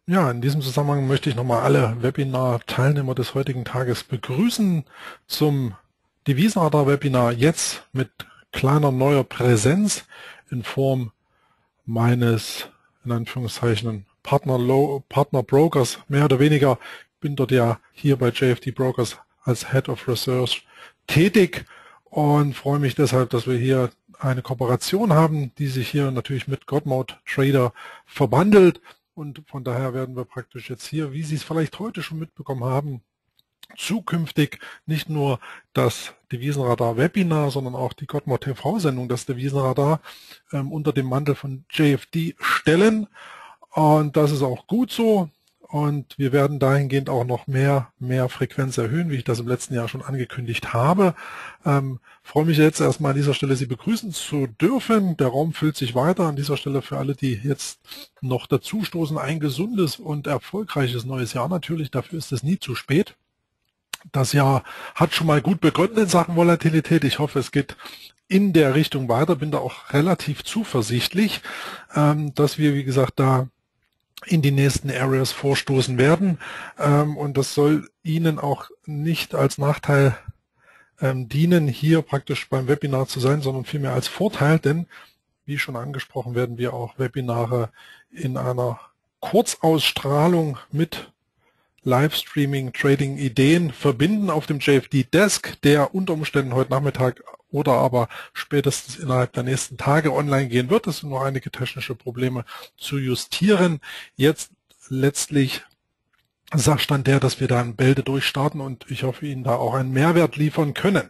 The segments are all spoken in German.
Ja, in diesem Zusammenhang möchte ich nochmal alle Webinar-Teilnehmer des heutigen Tages begrüßen zum Devisenradar-Webinar, jetzt mit kleiner neuer Präsenz in Form meines, in Anführungszeichen, Partner-Brokers, mehr oder weniger. Bin dort ja hier bei JFD Brokers als Head of Research tätig und freue mich deshalb, dass wir hier eine Kooperation haben, die sich hier natürlich mit Godmode Trader verbandelt. Und von daher werden wir praktisch jetzt hier, wie Sie es vielleicht heute schon mitbekommen haben, zukünftig nicht nur das Devisenradar-Webinar, sondern auch die Godmode TV-Sendung, das Devisenradar, unter dem Mantel von JFD stellen. Und das ist auch gut so. Und wir werden dahingehend auch noch mehr Frequenz erhöhen, wie ich das im letzten Jahr schon angekündigt habe. Freue mich jetzt erstmal an dieser Stelle, Sie begrüßen zu dürfen. Der Raum füllt sich weiter. An dieser Stelle für alle, die jetzt noch dazustoßen, ein gesundes und erfolgreiches neues Jahr natürlich. Dafür ist es nie zu spät. Das Jahr hat schon mal gut begonnen in Sachen Volatilität. Ich hoffe, es geht in der Richtung weiter. Bin da auch relativ zuversichtlich, dass wir, wie gesagt, da in die nächsten Areas vorstoßen werden. Und das soll Ihnen auch nicht als Nachteil dienen, hier praktisch beim Webinar zu sein, sondern vielmehr als Vorteil, denn wie schon angesprochen, werden wir auch Webinare in einer Kurzausstrahlung mit Livestreaming, Trading, Ideen verbinden auf dem JFD Desk, der unter Umständen heute Nachmittag oder aber spätestens innerhalb der nächsten Tage online gehen wird. Es sind noch einige technische Probleme zu justieren. Jetzt letztlich Sachstand der, dass wir da in Bälde durchstarten und ich hoffe, Ihnen da auch einen Mehrwert liefern können.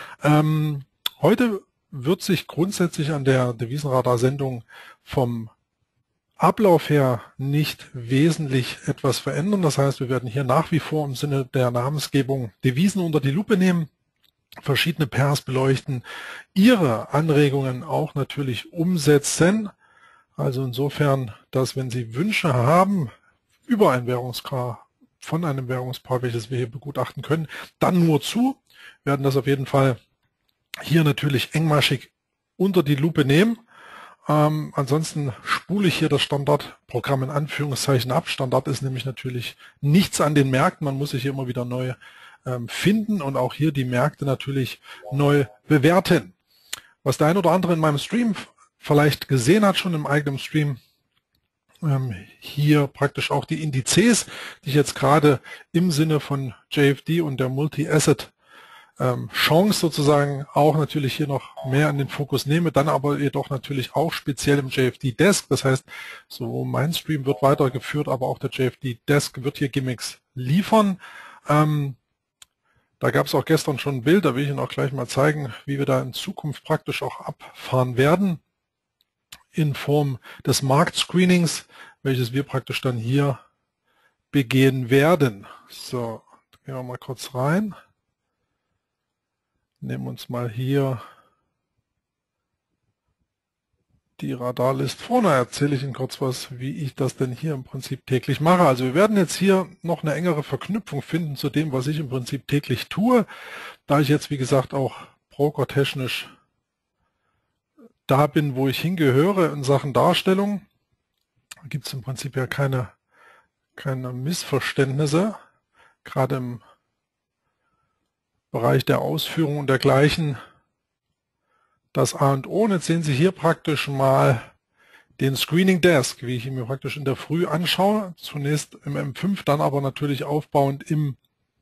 Heute wird sich grundsätzlich an der Devisenradar-Sendung vom Ablauf her nicht wesentlich etwas verändern. Das heißt, wir werden hier nach wie vor im Sinne der Namensgebung Devisen unter die Lupe nehmen, verschiedene Pairs beleuchten, Ihre Anregungen auch natürlich umsetzen. Also insofern, dass wenn Sie Wünsche haben über ein Währungspaar, von einem Währungspaar, welches wir hier begutachten können, dann nur zu. Wir werden das auf jeden Fall hier natürlich engmaschig unter die Lupe nehmen. Ansonsten spule ich hier das Standardprogramm in Anführungszeichen ab. Standard ist nämlich natürlich nichts an den Märkten. Man muss sich hier immer wieder neu finden und auch hier die Märkte natürlich neu bewerten. Was der ein oder andere in meinem Stream vielleicht gesehen hat, schon im eigenen Stream, hier praktisch auch die Indizes, die ich jetzt gerade im Sinne von JFD und der Multi-Asset Chance sozusagen auch natürlich hier noch mehr in den Fokus nehme, dann aber jedoch natürlich auch speziell im JFD Desk. Das heißt, so mein Stream wird weitergeführt, aber auch der JFD Desk wird hier Gimmicks liefern. Da gab es auch gestern schon ein Bild, da will ich Ihnen auch gleich mal zeigen, wie wir da in Zukunft praktisch auch abfahren werden in Form des Marktscreenings, welches wir praktisch dann hier begehen werden. So, gehen wir mal kurz rein. Nehmen uns mal hier die Radarlist vor. Da erzähle ich Ihnen kurz was, wie ich das denn hier im Prinzip täglich mache. Also wir werden jetzt hier noch eine engere Verknüpfung finden zu dem, was ich im Prinzip täglich tue. Da ich jetzt, wie gesagt, auch brokertechnisch da bin, wo ich hingehöre in Sachen Darstellung, gibt es im Prinzip ja keine Missverständnisse, gerade im Bereich der Ausführung und dergleichen. Das A und O. Und jetzt sehen Sie hier praktisch mal den Screening Desk, wie ich ihn mir praktisch in der Früh anschaue. Zunächst im M5, dann aber natürlich aufbauend im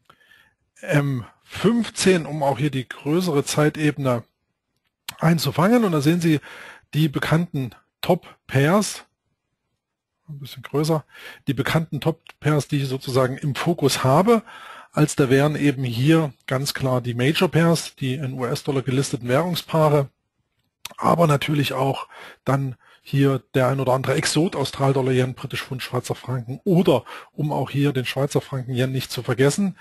M15, um auch hier die größere Zeitebene einzufangen. Und da sehen Sie die bekannten Top-Pairs, ein bisschen größer, die bekannten Top-Pairs, die ich sozusagen im Fokus habe. Als da wären eben hier ganz klar die Major Pairs, die in US-Dollar gelisteten Währungspaare, aber natürlich auch dann hier der ein oder andere Exot, Australdollar, Yen, Britisch Pfund, Schweizer Franken oder um auch hier den Schweizer Franken, Yen nicht zu vergessen.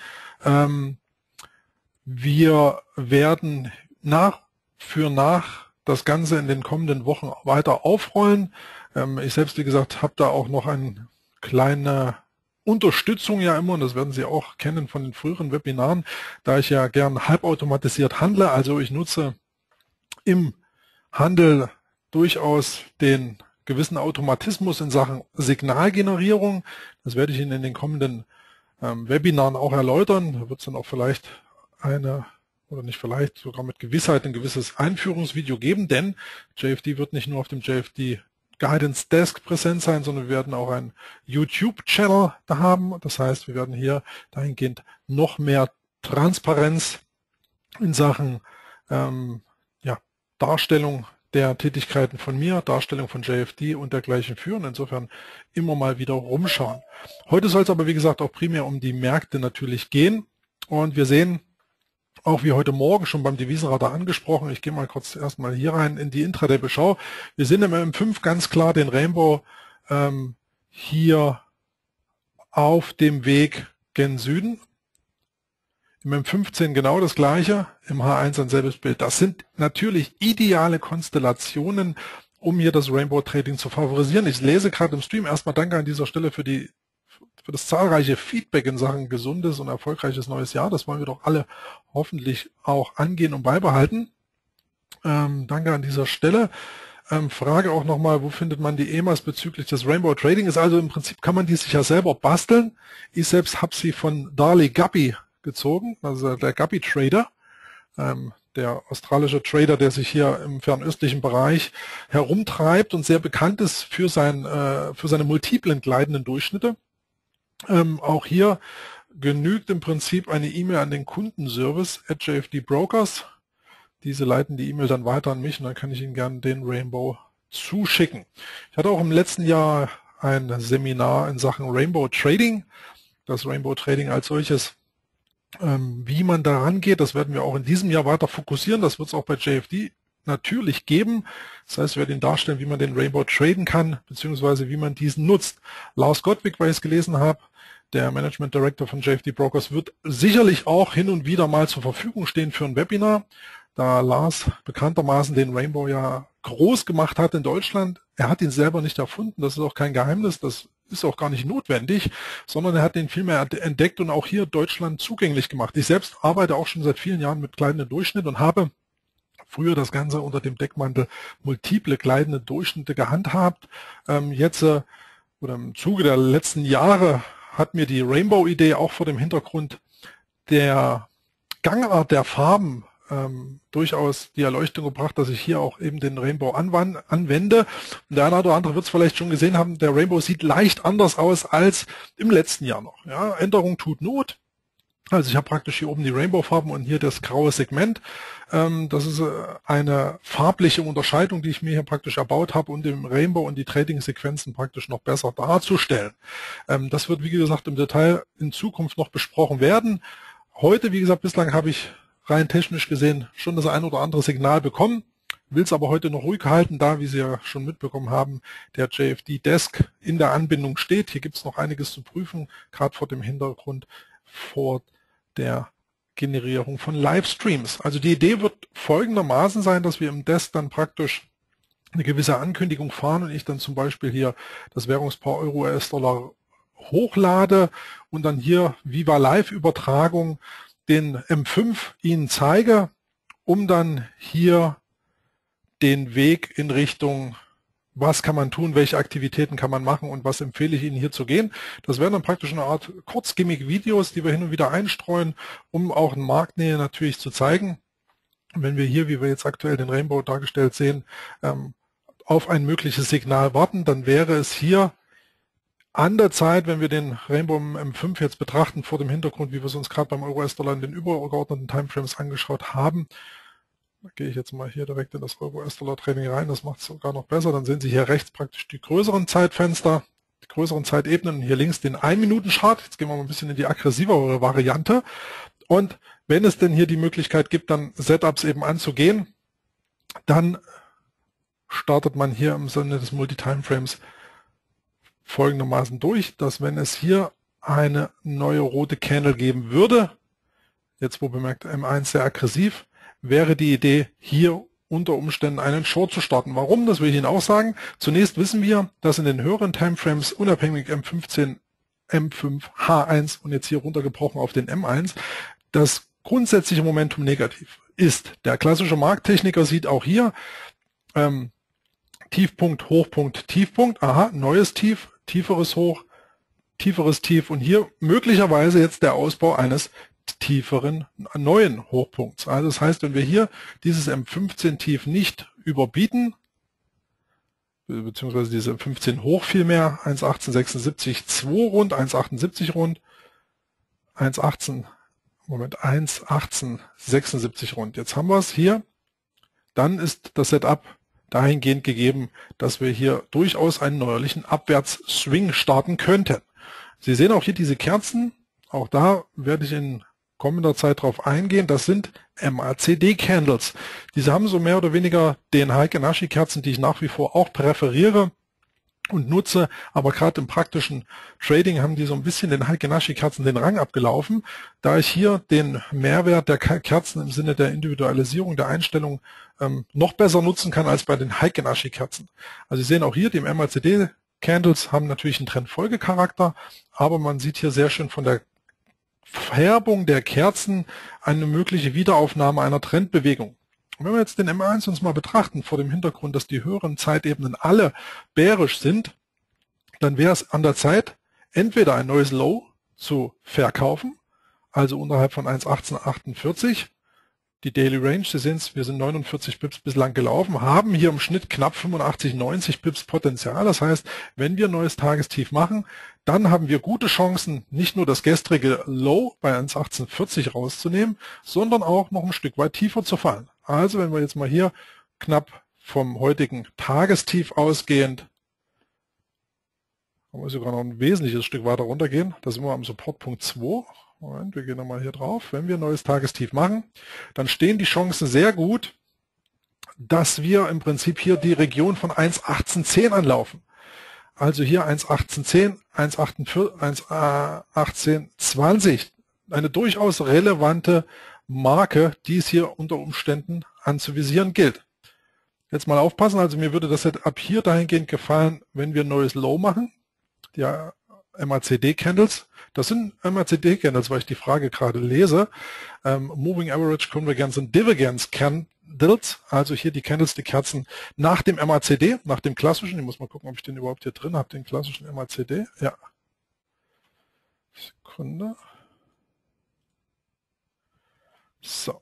Wir werden nach für nach das Ganze in den kommenden Wochen weiter aufrollen. Ich selbst, wie gesagt, habe da auch noch eine kleine Unterstützung ja immer, und das werden Sie auch kennen von den früheren Webinaren, da ich ja gern halbautomatisiert handle. Also ich nutze im Handel durchaus den gewissen Automatismus in Sachen Signalgenerierung. Das werde ich Ihnen in den kommenden Webinaren auch erläutern. Da wird es dann auch vielleicht oder nicht vielleicht, sogar mit Gewissheit ein gewisses Einführungsvideo geben, denn JFD wird nicht nur auf dem JFD Guidance Desk präsent sein, sondern wir werden auch einen YouTube-Channel da haben. Das heißt, wir werden hier dahingehend noch mehr Transparenz in Sachen Darstellung der Tätigkeiten von mir, Darstellung von JFD und dergleichen führen. Insofern immer mal wieder rumschauen. Heute soll es aber, wie gesagt, auch primär um die Märkte natürlich gehen. Und wir sehen, auch wie heute Morgen schon beim Devisenradar angesprochen, ich gehe mal kurz erstmal hier rein in die Intraday-Beschau. Wir sehen im M5 ganz klar den Rainbow hier auf dem Weg gen Süden. Im M15 genau das gleiche, im H1 ein selbes Bild. Das sind natürlich ideale Konstellationen, um hier das Rainbow Trading zu favorisieren. Ich lese gerade im Stream, erstmal danke an dieser Stelle für das zahlreiche Feedback in Sachen gesundes und erfolgreiches neues Jahr. Das wollen wir doch alle hoffentlich auch angehen und beibehalten. Danke an dieser Stelle. Frage auch nochmal, wo findet man die EMAs bezüglich des Rainbow Trading? Ist also im Prinzip, kann man die sich ja selber basteln. Ich selbst habe sie von Darley Guppy gezogen, also der Guppy Trader, der australische Trader, der sich hier im fernöstlichen Bereich herumtreibt und sehr bekannt ist für seine multiplen gleitenden Durchschnitte. Auch hier genügt im Prinzip eine E-Mail an den Kundenservice @JFD Brokers. Diese leiten die E-Mail dann weiter an mich und dann kann ich Ihnen gerne den Rainbow zuschicken. Ich hatte auch im letzten Jahr ein Seminar in Sachen Rainbow Trading. Das Rainbow Trading als solches, wie man da rangeht, das werden wir auch in diesem Jahr weiter fokussieren. Das wird es auch bei JFD natürlich geben. Das heißt, wir werden Ihnen darstellen, wie man den Rainbow traden kann, beziehungsweise wie man diesen nutzt. Lars Gottwig, weil ich es gelesen habe, der Management Director von JFD Brokers, wird sicherlich auch hin und wieder mal zur Verfügung stehen für ein Webinar, da Lars bekanntermaßen den Rainbow ja groß gemacht hat in Deutschland. Er hat ihn selber nicht erfunden, das ist auch kein Geheimnis, das ist auch gar nicht notwendig, sondern er hat den vielmehr entdeckt und auch hier Deutschland zugänglich gemacht. Ich selbst arbeite auch schon seit vielen Jahren mit gleitenden Durchschnitt und habe früher das Ganze unter dem Deckmantel multiple gleitende Durchschnitte gehandhabt. Jetzt oder im Zuge der letzten Jahre hat mir die Rainbow-Idee auch vor dem Hintergrund der Gangart der Farben durchaus die Erleuchtung gebracht, dass ich hier auch eben den Rainbow anwende. Und der eine oder andere wird es vielleicht schon gesehen haben, der Rainbow sieht leicht anders aus als im letzten Jahr noch. Ja, Änderung tut Not. Also ich habe praktisch hier oben die Rainbow-Farben und hier das graue Segment. Das ist eine farbliche Unterscheidung, die ich mir hier praktisch erbaut habe, um den Rainbow und die Trading-Sequenzen praktisch noch besser darzustellen. Das wird, wie gesagt, im Detail in Zukunft noch besprochen werden. Heute, wie gesagt, bislang habe ich rein technisch gesehen schon das ein oder andere Signal bekommen, will es aber heute noch ruhig halten, da, wie Sie ja schon mitbekommen haben, der JFD Desk in der Anbindung steht. Hier gibt es noch einiges zu prüfen, gerade vor dem Hintergrund vor der Generierung von Livestreams. Also die Idee wird folgendermaßen sein, dass wir im Desk dann praktisch eine gewisse Ankündigung fahren und ich dann zum Beispiel hier das Währungspaar Euro US-Dollar hochlade und dann hier Viva Live-Übertragung den M5 Ihnen zeige, um dann hier den Weg in Richtung, was kann man tun, welche Aktivitäten kann man machen und was empfehle ich Ihnen hier zu gehen. Das wären dann praktisch eine Art Kurzgimmick-Videos, die wir hin und wieder einstreuen, um auch eine Marktnähe natürlich zu zeigen. Wenn wir hier, wie wir jetzt aktuell den Rainbow dargestellt sehen, auf ein mögliches Signal warten, dann wäre es hier an der Zeit, wenn wir den Rainbow M5 jetzt betrachten, vor dem Hintergrund, wie wir es uns gerade beim Euro-US-Dollar in den übergeordneten Timeframes angeschaut haben. Da gehe ich jetzt mal hier direkt in das Euro-US-Dollar-Trading rein, das macht es sogar noch besser. Dann sehen Sie hier rechts praktisch die größeren Zeitfenster, die größeren Zeitebenen, hier links den 1-Minuten-Chart. Jetzt gehen wir mal ein bisschen in die aggressivere Variante. Und wenn es denn hier die Möglichkeit gibt, dann Setups eben anzugehen, dann startet man hier im Sinne des Multi-Timeframes folgendermaßen durch, dass wenn es hier eine neue rote Candle geben würde, jetzt wo bemerkt M1 sehr aggressiv, wäre die Idee, hier unter Umständen einen Short zu starten. Warum? Das will ich Ihnen auch sagen. Zunächst wissen wir, dass in den höheren Timeframes unabhängig M15, M5, H1 und jetzt hier runtergebrochen auf den M1, das grundsätzliche Momentum negativ ist. Der klassische Markttechniker sieht auch hier, Tiefpunkt, Hochpunkt, Tiefpunkt, aha, neues Tief, tieferes Hoch, tieferes Tief und hier möglicherweise jetzt der Ausbau eines tieferen neuen Hochpunkts. Also das heißt, wenn wir hier dieses M15 Tief nicht überbieten, beziehungsweise diese M15 hoch vielmehr, 1,1876,2 rund, 1,78 rund, 1,1876 rund. Jetzt haben wir es hier. Dann ist das Setup dahingehend gegeben, dass wir hier durchaus einen neuerlichen Abwärtsswing starten könnten. Sie sehen auch hier diese Kerzen. Auch da werde ich in kommender Zeit drauf eingehen. Das sind MACD-Candles. Diese haben so mehr oder weniger den Heiken Ashi-Kerzen, die ich nach wie vor auch präferiere und nutze, aber gerade im praktischen Trading haben die so ein bisschen den Heiken Ashi-Kerzen den Rang abgelaufen, da ich hier den Mehrwert der Kerzen im Sinne der Individualisierung der Einstellung noch besser nutzen kann als bei den Heiken Ashi-Kerzen. Also Sie sehen auch hier, die MACD-Candles haben natürlich einen Trendfolgecharakter, aber man sieht hier sehr schön von der Färbung der Kerzen eine mögliche Wiederaufnahme einer Trendbewegung. Und wenn wir jetzt den M1 uns mal betrachten, vor dem Hintergrund, dass die höheren Zeitebenen alle bärisch sind, dann wäre es an der Zeit, entweder ein neues Low zu verkaufen, also unterhalb von 1,1848, die Daily Range, Sie sehen es, wir sind 49 Pips bislang gelaufen, haben hier im Schnitt knapp 85, 90 Pips Potenzial. Das heißt, wenn wir ein neues Tagestief machen, dann haben wir gute Chancen, nicht nur das gestrige Low bei 1,1840 rauszunehmen, sondern auch noch ein Stück weit tiefer zu fallen. Also wenn wir jetzt mal hier knapp vom heutigen Tagestief ausgehend, haben wir sogar noch ein wesentliches Stück weiter runtergehen, da sind wir am Supportpunkt 2. Moment, wir gehen nochmal hier drauf. Wenn wir ein neues Tagestief machen, dann stehen die Chancen sehr gut, dass wir im Prinzip hier die Region von 1,1810 anlaufen. Also hier 1,1810, 1,1820. Eine durchaus relevante Marke, die es hier unter Umständen anzuvisieren gilt. Jetzt mal aufpassen, also mir würde das Setup hier dahingehend gefallen, wenn wir ein neues Low machen. Ja, MACD-Candles. Das sind MACD-Candles, weil ich die Frage gerade lese. Moving Average Convergence und Divergence Candles, also hier die Candles, die Kerzen nach dem MACD, nach dem klassischen. Ich muss mal gucken, ob ich den überhaupt hier drin habe, den klassischen MACD. Ja. Sekunde. So.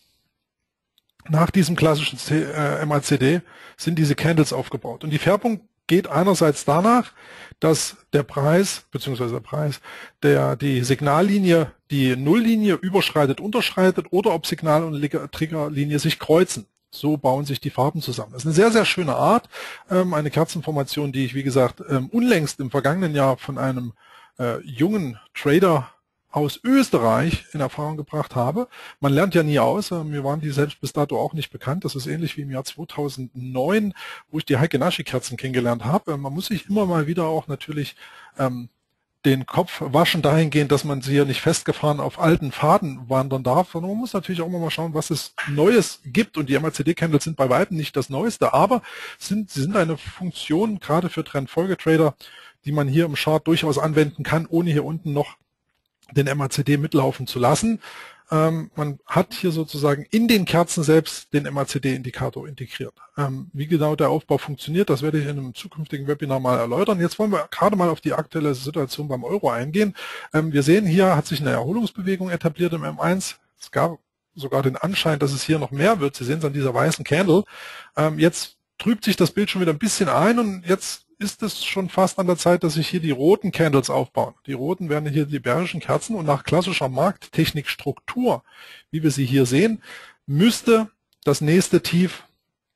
Nach diesem klassischen MACD sind diese Candles aufgebaut. Und die Färbung geht einerseits danach, dass der Preis, beziehungsweise die Signallinie die Nulllinie überschreitet, unterschreitet oder ob Signal- und Triggerlinie sich kreuzen. So bauen sich die Farben zusammen. Das ist eine sehr, sehr schöne Art. Eine Kerzenformation, die ich, wie gesagt, unlängst im vergangenen Jahr von einem jungen Trader aus Österreich in Erfahrung gebracht habe. Man lernt ja nie aus. Mir waren die selbst bis dato auch nicht bekannt. Das ist ähnlich wie im Jahr 2009, wo ich die Heiken Ashi-Kerzen kennengelernt habe. Man muss sich immer mal wieder auch natürlich den Kopf waschen dahingehend, dass man sie hier nicht festgefahren auf alten Faden wandern darf, sondern man muss natürlich auch mal schauen, was es Neues gibt. Und die MACD-Candles sind bei weitem nicht das Neueste, aber sie sind eine Funktion, gerade für Trendfolgetrader, die man hier im Chart durchaus anwenden kann, ohne hier unten noch den MACD mitlaufen zu lassen. Man hat hier sozusagen in den Kerzen selbst den MACD-Indikator integriert. Wie genau der Aufbau funktioniert, das werde ich in einem zukünftigen Webinar mal erläutern. Jetzt wollen wir gerade mal auf die aktuelle Situation beim Euro eingehen. Wir sehen, hier hat sich eine Erholungsbewegung etabliert im M1. Es gab sogar den Anschein, dass es hier noch mehr wird. Sie sehen es an dieser weißen Candle. Jetzt trübt sich das Bild schon wieder ein bisschen ein und jetzt ist es schon fast an der Zeit, dass sich hier die roten Candles aufbauen. Die roten wären hier die bärischen Kerzen und nach klassischer Markttechnikstruktur, wie wir sie hier sehen, müsste das nächste Tief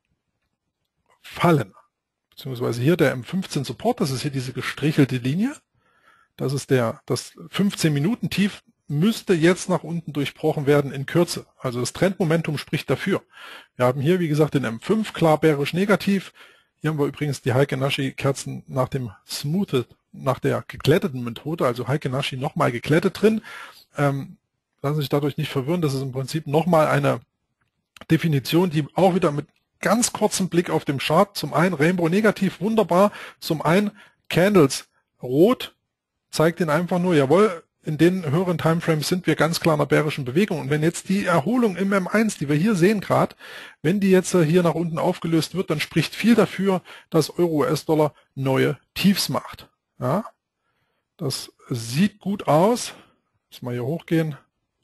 fallen. Beziehungsweise hier der M15 Support, das ist hier diese gestrichelte Linie. Das ist das 15-Minuten-Tief müsste jetzt nach unten durchbrochen werden in Kürze. Also das Trendmomentum spricht dafür. Wir haben hier, wie gesagt, den M5 klar bärisch negativ. Hier haben wir übrigens die Heiken Ashi-Kerzen nach dem nach der geglätteten Methode, also Heiken Ashi nochmal geglättet drin. Lassen Sie sich dadurch nicht verwirren, das ist im Prinzip nochmal eine Definition, die auch wieder mit ganz kurzem Blick auf dem Chart, zum einen Rainbow negativ, wunderbar, zum einen Candles rot, zeigt Ihnen einfach nur, jawohl, in den höheren Timeframes sind wir ganz klar in einer bärischen Bewegung. Und wenn jetzt die Erholung im M1, die wir hier sehen gerade, wenn die jetzt hier nach unten aufgelöst wird, dann spricht viel dafür, dass Euro-US-Dollar neue Tiefs macht. Ja, das sieht gut aus. Müssen wir hier hochgehen.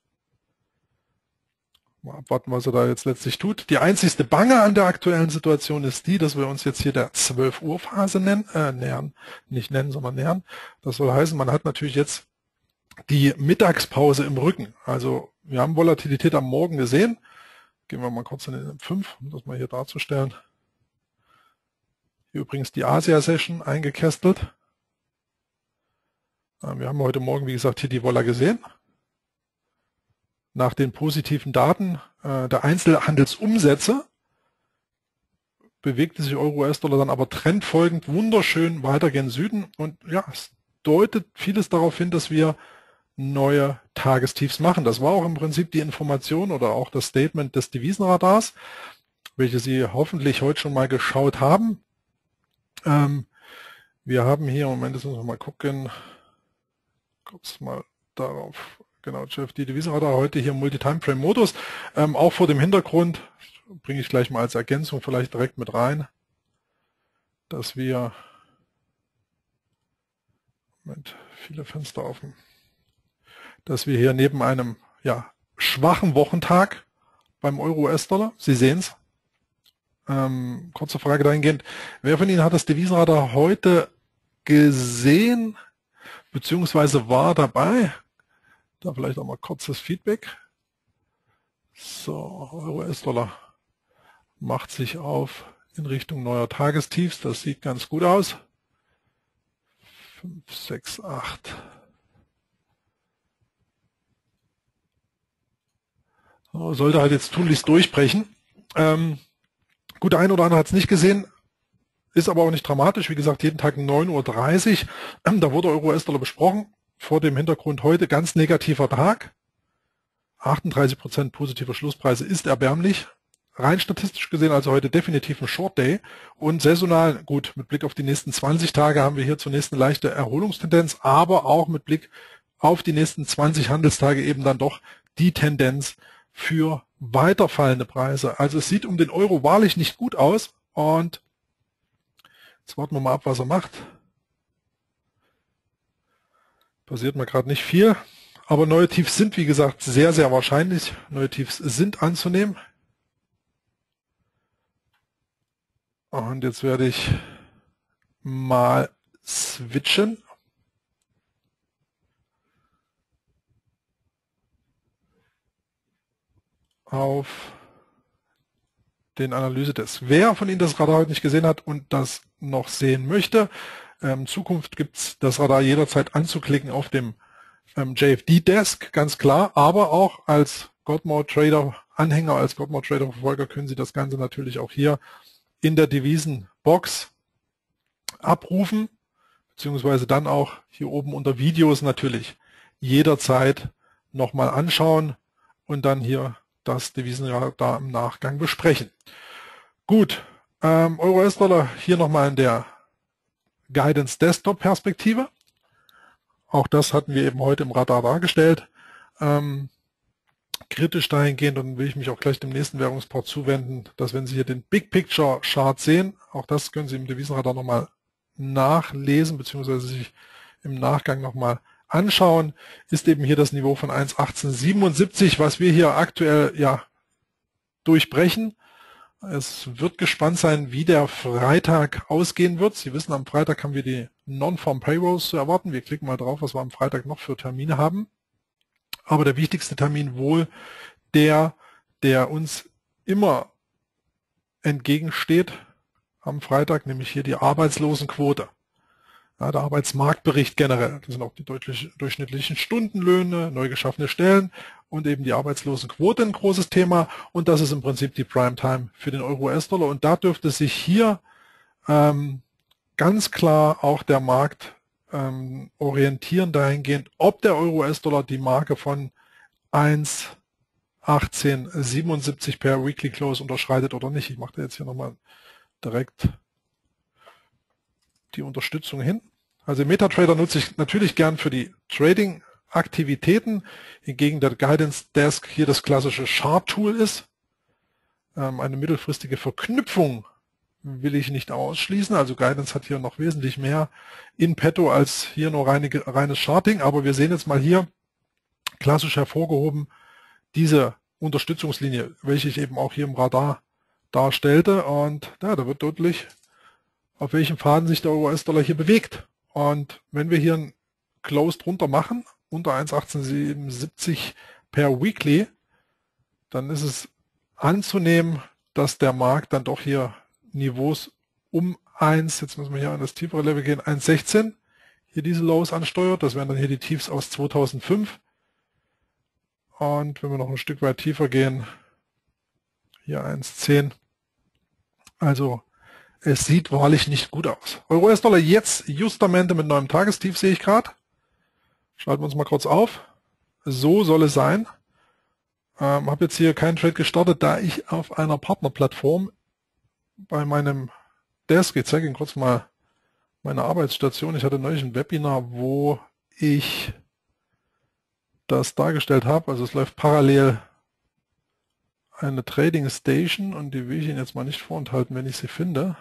Mal abwarten, was er da jetzt letztlich tut. Die einzigste Bange an der aktuellen Situation ist die, dass wir uns jetzt hier der 12 Uhr Phase nähern. Nicht nennen, sondern nähern. Das soll heißen, man hat natürlich jetzt die Mittagspause im Rücken. Also wir haben Volatilität am Morgen gesehen. Gehen wir mal kurz in den M5, um das mal hier darzustellen. Hier übrigens die Asia-Session eingekästelt. Wir haben heute Morgen, wie gesagt, hier die Vola gesehen. Nach den positiven Daten der Einzelhandelsumsätze bewegte sich Euro-US-Dollar dann aber trendfolgend wunderschön weiter gen Süden. Und ja, es deutet vieles darauf hin, dass wir neue Tagestiefs machen. Das war auch im Prinzip die Information oder auch das Statement des Devisenradars, welche Sie hoffentlich heute schon mal geschaut haben. Wir haben hier, Moment, jetzt müssen wir mal gucken, kurz mal darauf. Genau, die Devisenradar heute hier im Multi-Time-Frame-Modus. Auch vor dem Hintergrund, bringe ich gleich mal als Ergänzung vielleicht direkt mit rein, dass wir, Moment, viele Fenster offen, dass wir hier neben einem schwachen Wochentag beim Euro-US-Dollar, Sie sehen es, kurze Frage dahingehend, wer von Ihnen hat das Devisenradar heute gesehen, beziehungsweise war dabei? Da vielleicht auch mal kurzes Feedback. So, Euro-US-Dollar macht sich auf in Richtung neuer Tagestiefs. Das sieht ganz gut aus. 5, 6, 8. So, sollte halt jetzt tunlichst durchbrechen. Gut, der eine oder andere hat es nicht gesehen. Ist aber auch nicht dramatisch. Wie gesagt, jeden Tag 9:30 Uhr. Da wurde Euro-US-Dollar besprochen. Vor dem Hintergrund heute ganz negativer Tag. 38% positive Schlusspreise ist erbärmlich. Rein statistisch gesehen also heute definitiv ein Short Day. Und saisonal, gut, mit Blick auf die nächsten 20 Tage haben wir hier zunächst eine leichte Erholungstendenz, aber auch mit Blick auf die nächsten 20 Handelstage eben dann doch die Tendenz für weiter fallende Preise. Also es sieht um den Euro wahrlich nicht gut aus. Und jetzt warten wir mal ab, was er macht. Passiert mir gerade nicht viel, aber neue Tiefs sind, wie gesagt, sehr, sehr wahrscheinlich. Neue Tiefs sind anzunehmen. Und jetzt werde ich mal switchen auf den Analyse-Test. Wer von Ihnen das Radar heute nicht gesehen hat und das noch sehen möchte, in Zukunft gibt es das Radar jederzeit anzuklicken auf dem JFD-Desk, ganz klar, aber auch als Godmode Trader Anhänger, als Godmode Trader Verfolger können Sie das Ganze natürlich auch hier in der Devisenbox abrufen, beziehungsweise dann auch hier oben unter Videos natürlich jederzeit nochmal anschauen und dann hier das Devisenradar im Nachgang besprechen. Gut, Euro-US-Dollar hier nochmal in der Guidance Desktop Perspektive. Auch das hatten wir eben heute im Radar dargestellt. Kritisch dahingehend, und will ich mich auch gleich dem nächsten Währungspart zuwenden, dass wenn Sie hier den Big Picture Chart sehen, auch das können Sie im Devisenradar nochmal nachlesen, beziehungsweise sich im Nachgang nochmal anschauen, ist eben hier das Niveau von 1,1877, was wir hier aktuell durchbrechen. Es wird gespannt sein, wie der Freitag ausgehen wird. Sie wissen, am Freitag haben wir die Non-Farm Payrolls zu erwarten. Wir klicken mal drauf, was wir am Freitag noch für Termine haben. Aber der wichtigste Termin wohl der uns immer entgegensteht am Freitag, nämlich hier die Arbeitslosenquote. Ja, der Arbeitsmarktbericht generell. Das sind auch die durchschnittlichen Stundenlöhne, neu geschaffene Stellen und eben die Arbeitslosenquote ein großes Thema. Und das ist im Prinzip die Primetime für den Euro-US-Dollar. Und da dürfte sich hier ganz klar auch der Markt orientieren dahingehend, ob der Euro-US-Dollar die Marke von 1,1877 per Weekly Close unterschreitet oder nicht. Ich mache da jetzt hier nochmal direkt die Unterstützung hin. Also MetaTrader nutze ich natürlich gern für die Trading Aktivitäten, hingegen der Guidance Desk hier das klassische Chart-Tool ist. Eine mittelfristige Verknüpfung will ich nicht ausschließen, also Guidance hat hier noch wesentlich mehr in petto als hier nur reines Charting, aber wir sehen jetzt mal hier klassisch hervorgehoben diese Unterstützungslinie, welche ich eben auch hier im Radar darstellte, und ja, da wird deutlich, auf welchem Faden sich der US-Dollar hier bewegt. Und wenn wir hier ein Close drunter machen, unter 1,1877 per Weekly, dann ist es anzunehmen, dass der Markt dann doch hier Niveaus um 1, jetzt müssen wir hier an das tiefere Level gehen, 1,16, hier diese Lows ansteuert. Das wären dann hier die Tiefs aus 2005. Und wenn wir noch ein Stück weit tiefer gehen, hier 1,10. Also es sieht wahrlich nicht gut aus. Euro-US-Dollar jetzt Justamente mit neuem Tagestief, sehe ich gerade. Schalten wir uns mal kurz auf. So soll es sein. Habe jetzt hier keinen Trade gestartet, da ich auf einer Partnerplattform bei meinem Desk, ich zeige Ihnen kurz mal meine Arbeitsstation. Ich hatte neulich ein Webinar, wo ich das dargestellt habe. Also es läuft parallel eine Trading Station und die will ich Ihnen jetzt mal nicht vorenthalten, wenn ich sie finde.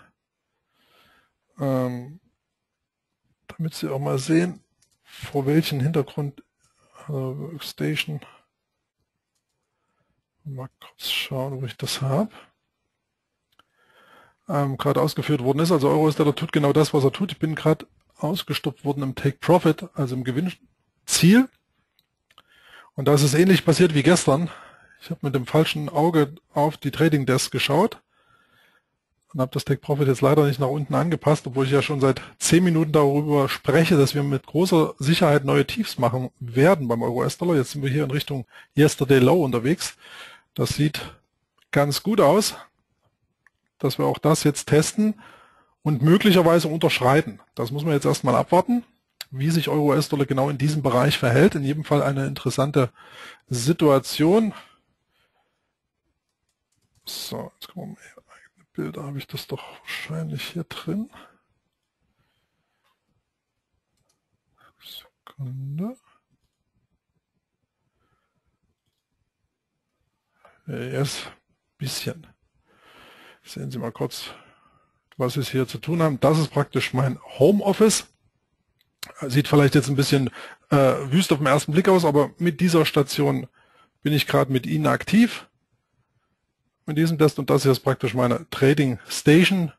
Damit Sie auch mal sehen, vor welchen Hintergrund Workstation. Mal kurz schauen, ob ich das habe. Gerade ausgeführt worden ist. Also Euro-US-Dollar tut genau das, was er tut. Ich bin gerade ausgestoppt worden im Take Profit, also im Gewinnziel. Und da ist es ähnlich passiert wie gestern. Ich habe mit dem falschen Auge auf die Trading Desk geschaut und habe das Take Profit jetzt leider nicht nach unten angepasst, obwohl ich ja schon seit 10 Minuten darüber spreche, dass wir mit großer Sicherheit neue Tiefs machen werden beim Euro-US-Dollar. Jetzt sind wir hier in Richtung Yesterday Low unterwegs. Das sieht ganz gut aus, dass wir auch das jetzt testen und möglicherweise unterschreiten. Das muss man jetzt erstmal abwarten, wie sich Euro-US-Dollar genau in diesem Bereich verhält. In jedem Fall eine interessante Situation. So, jetzt gucken wir mal hier. Eigene Bilder, habe ich das doch wahrscheinlich hier drin. Sekunde. Erst ein bisschen. Sehen Sie mal kurz, was wir hier zu tun haben. Das ist praktisch mein Homeoffice. Sieht vielleicht jetzt ein bisschen wüst auf den ersten Blick aus, aber mit dieser Station bin ich gerade mit Ihnen aktiv. Mit diesem Test, und das hier ist praktisch meine Trading Station,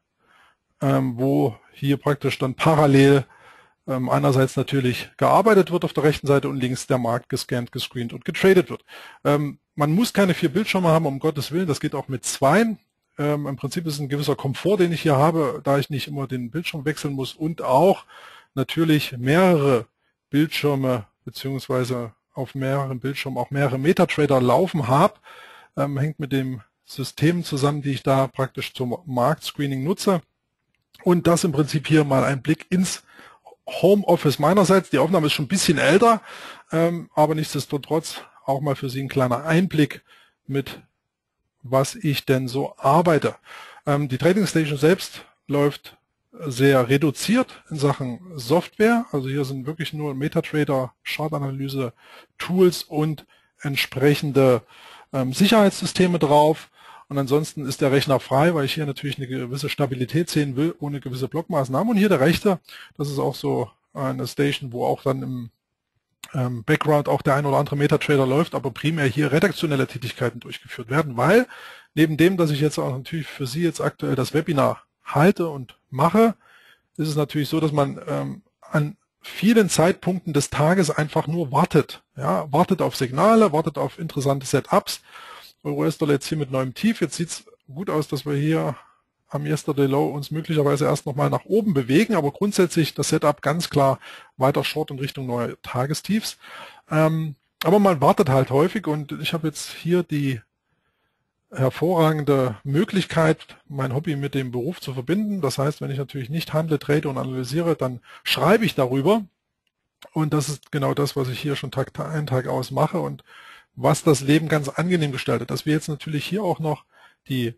wo hier praktisch dann parallel einerseits natürlich gearbeitet wird auf der rechten Seite und links der Markt gescannt, gescreent und getradet wird. Man muss keine 4 Bildschirme haben, um Gottes Willen, das geht auch mit 2. Im Prinzip ist es ein gewisser Komfort, den ich hier habe, da ich nicht immer den Bildschirm wechseln muss und auch natürlich mehrere Bildschirme beziehungsweise auf mehreren Bildschirmen auch mehrere MetaTrader laufen habe, hängt mit dem System zusammen, die ich da praktisch zum Marktscreening nutze. Und das im Prinzip hier mal ein Blick ins Homeoffice meinerseits. Die Aufnahme ist schon ein bisschen älter, aber nichtsdestotrotz auch mal für Sie ein kleiner Einblick mit, was ich denn so arbeite. Die Trading Station selbst läuft sehr reduziert in Sachen Software. Also hier sind wirklich nur MetaTrader, Chartanalyse, Tools und entsprechende Sicherheitssysteme drauf. Und ansonsten ist der Rechner frei, weil ich hier natürlich eine gewisse Stabilität sehen will, ohne gewisse Blockmaßnahmen. Und hier der rechte, das ist auch so eine Station, wo auch dann im Background auch der ein oder andere MetaTrader läuft, aber primär hier redaktionelle Tätigkeiten durchgeführt werden, weil neben dem, dass ich jetzt auch natürlich für Sie jetzt aktuell das Webinar halte und mache, ist es natürlich so, dass man an vielen Zeitpunkten des Tages einfach nur wartet. Ja, wartet auf Signale, wartet auf interessante Setups. Euro-US-Dollar jetzt hier mit neuem Tief. Jetzt sieht es gut aus, dass wir hier am Yesterday Low uns möglicherweise erst nochmal nach oben bewegen, aber grundsätzlich das Setup ganz klar weiter Short in Richtung neuer Tagestiefs. Aber man wartet halt häufig und ich habe jetzt hier die hervorragende Möglichkeit, mein Hobby mit dem Beruf zu verbinden. Das heißt, wenn ich natürlich nicht handle, trade und analysiere, dann schreibe ich darüber. Und das ist genau das, was ich hier schon Tag ein, Tag aus mache und was das Leben ganz angenehm gestaltet. Dass wir jetzt natürlich hier auch noch die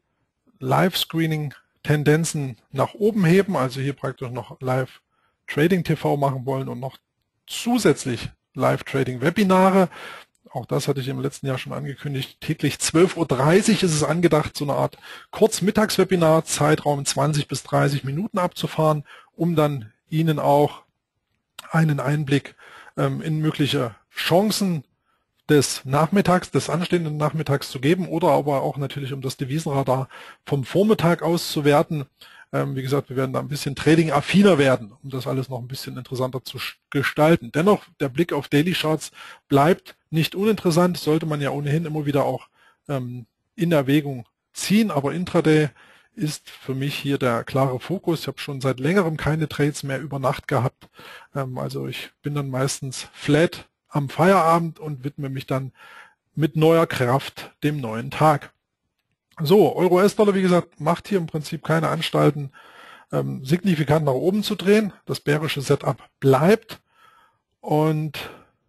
Live-Screening-Tendenzen nach oben heben, also hier praktisch noch Live-Trading-TV machen wollen und noch zusätzlich Live-Trading-Webinare. Auch das hatte ich im letzten Jahr schon angekündigt. Täglich 12:30 Uhr ist es angedacht, so eine Art Kurzmittagswebinar, Zeitraum 20 bis 30 Minuten abzufahren, um dann Ihnen auch einen Einblick in mögliche Chancen des Nachmittags, des anstehenden Nachmittags zu geben oder aber auch natürlich, um das Devisenradar vom Vormittag aus zu werten. Wie gesagt, wir werden da ein bisschen Trading-affiner werden, um das alles noch ein bisschen interessanter zu gestalten. Dennoch, der Blick auf Daily Charts bleibt nicht uninteressant, sollte man ja ohnehin immer wieder auch in Erwägung ziehen, aber Intraday ist für mich hier der klare Fokus. Ich habe schon seit längerem keine Trades mehr über Nacht gehabt. Also ich bin dann meistens flat am Feierabend und widme mich dann mit neuer Kraft dem neuen Tag. So, Euro-US-Dollar, wie gesagt, macht hier im Prinzip keine Anstalten, signifikant nach oben zu drehen. Das bärische Setup bleibt. Und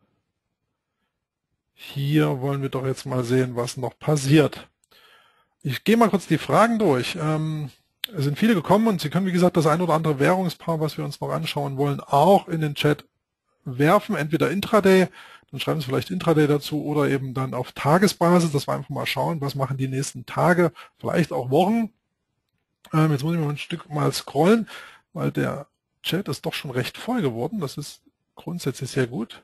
hier wollen wir doch jetzt mal sehen, was noch passiert. Ich gehe mal kurz die Fragen durch. Es sind viele gekommen und Sie können, wie gesagt, das ein oder andere Währungspaar, was wir uns noch anschauen wollen, auch in den Chat werfen. Entweder Intraday, dann schreiben Sie vielleicht Intraday dazu oder eben dann auf Tagesbasis, dass wir einfach mal schauen, was machen die nächsten Tage, vielleicht auch Wochen. Jetzt muss ich mal ein Stück mal scrollen, weil der Chat ist doch schon recht voll geworden. Das ist grundsätzlich sehr gut.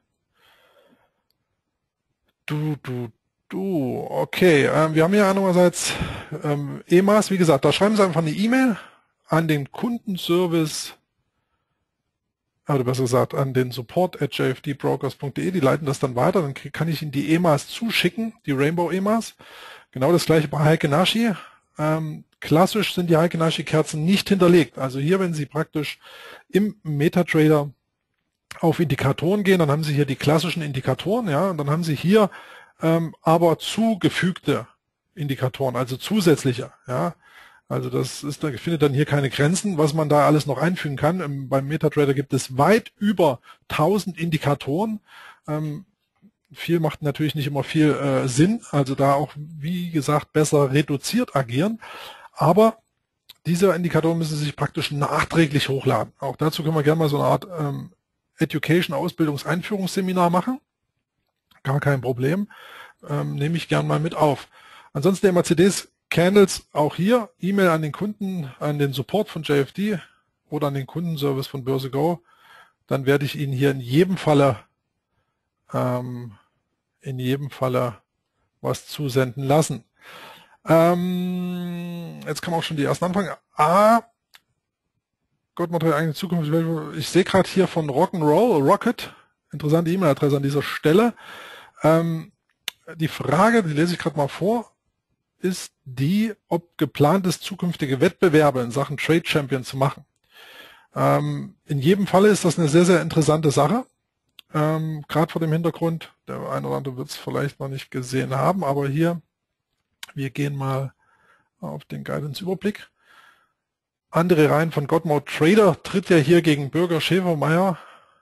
Okay, wir haben hier einerseits EMAs, wie gesagt, da schreiben Sie einfach eine E-Mail an den Kundenservice, oder besser gesagt an den support@jfdbrokers.de, die leiten das dann weiter, dann kann ich Ihnen die EMAs zuschicken, die Rainbow EMAs. Genau das gleiche bei Heike Nashi. Klassisch sind die Heike Nashi Kerzen nicht hinterlegt. Also hier, wenn Sie praktisch im MetaTrader auf Indikatoren gehen, dann haben Sie hier die klassischen Indikatoren, ja, und dann haben Sie hier aber zugefügte Indikatoren, also zusätzliche, ja. Also das ist, da findet dann hier keine Grenzen, was man da alles noch einfügen kann. Beim MetaTrader gibt es weit über 1000 Indikatoren. Viel macht natürlich nicht immer viel Sinn, also da auch, wie gesagt, besser reduziert agieren. Aber diese Indikatoren müssen sich praktisch nachträglich hochladen. Auch dazu können wir gerne mal so eine Art Education, Ausbildungs-Einführungsseminar machen. Gar kein Problem. Nehme ich gern mal mit auf. Ansonsten der MACDs, Candles, auch hier, E-Mail an den Kunden, an den Support von JFD oder an den Kundenservice von BörseGo. Dann werde ich Ihnen hier in jedem Falle was zusenden lassen. Jetzt kann man auch schon die ersten anfangen. Gott, man hat eigentlich Zukunft. Ich sehe gerade hier von Rock'n'Roll, Rocket, interessante E-Mail-Adresse an dieser Stelle. Die Frage, die lese ich gerade mal vor, ist die, ob geplant ist, zukünftige Wettbewerbe in Sachen Trade Champion zu machen. In jedem Falle ist das eine sehr, sehr interessante Sache. Gerade vor dem Hintergrund, der eine oder andere wird es vielleicht noch nicht gesehen haben, aber hier, wir gehen mal auf den Guidance-Überblick. André Rhein von Godmode Trader tritt ja hier gegen Bürger Schäfermeier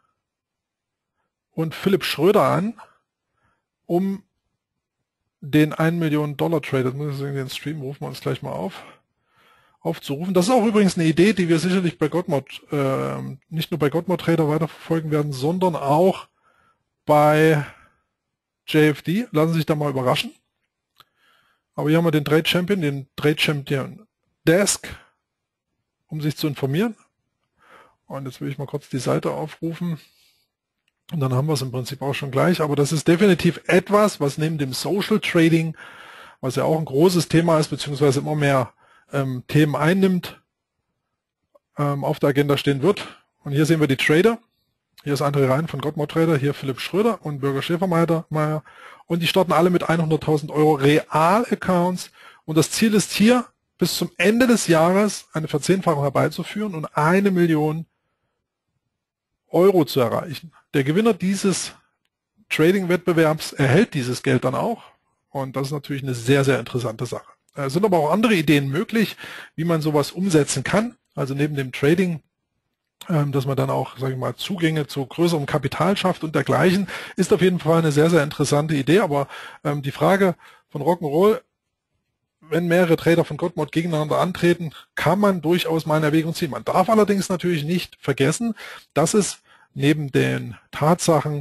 und Philipp Schröder an, um den 1 Million Dollar Trader, muss ich sagen, den Stream rufen wir uns gleich mal aufzurufen. Das ist auch übrigens eine Idee, die wir sicherlich bei Godmode, nicht nur bei Godmode Trader weiterverfolgen werden, sondern auch bei JFD. Lassen Sie sich da mal überraschen. Aber hier haben wir den Trade Champion Desk, um sich zu informieren. Und jetzt will ich mal kurz die Seite aufrufen. Und dann haben wir es im Prinzip auch schon gleich. Aber das ist definitiv etwas, was neben dem Social Trading, was ja auch ein großes Thema ist, beziehungsweise immer mehr Themen einnimmt, auf der Agenda stehen wird. Und hier sehen wir die Trader. Hier ist André Rhein von Godmode Trader, hier Philipp Schröder und Bürger Schäfermeier. Und die starten alle mit 100.000 Euro Real-Accounts. Und das Ziel ist hier, bis zum Ende des Jahres eine Verzehnfachung herbeizuführen und 1 Million Euro zu erreichen. Der Gewinner dieses Trading-Wettbewerbs erhält dieses Geld dann auch. Und das ist natürlich eine sehr, sehr interessante Sache. Es sind aber auch andere Ideen möglich, wie man sowas umsetzen kann. Also neben dem Trading, dass man dann auch, sage ich mal, Zugänge zu größerem Kapital schafft und dergleichen, ist auf jeden Fall eine sehr, sehr interessante Idee. Aber die Frage von Rock'n'Roll, wenn mehrere Trader von Godmode gegeneinander antreten, kann man durchaus mal in Erwägung ziehen. Man darf allerdings natürlich nicht vergessen, dass es neben den Tatsachen,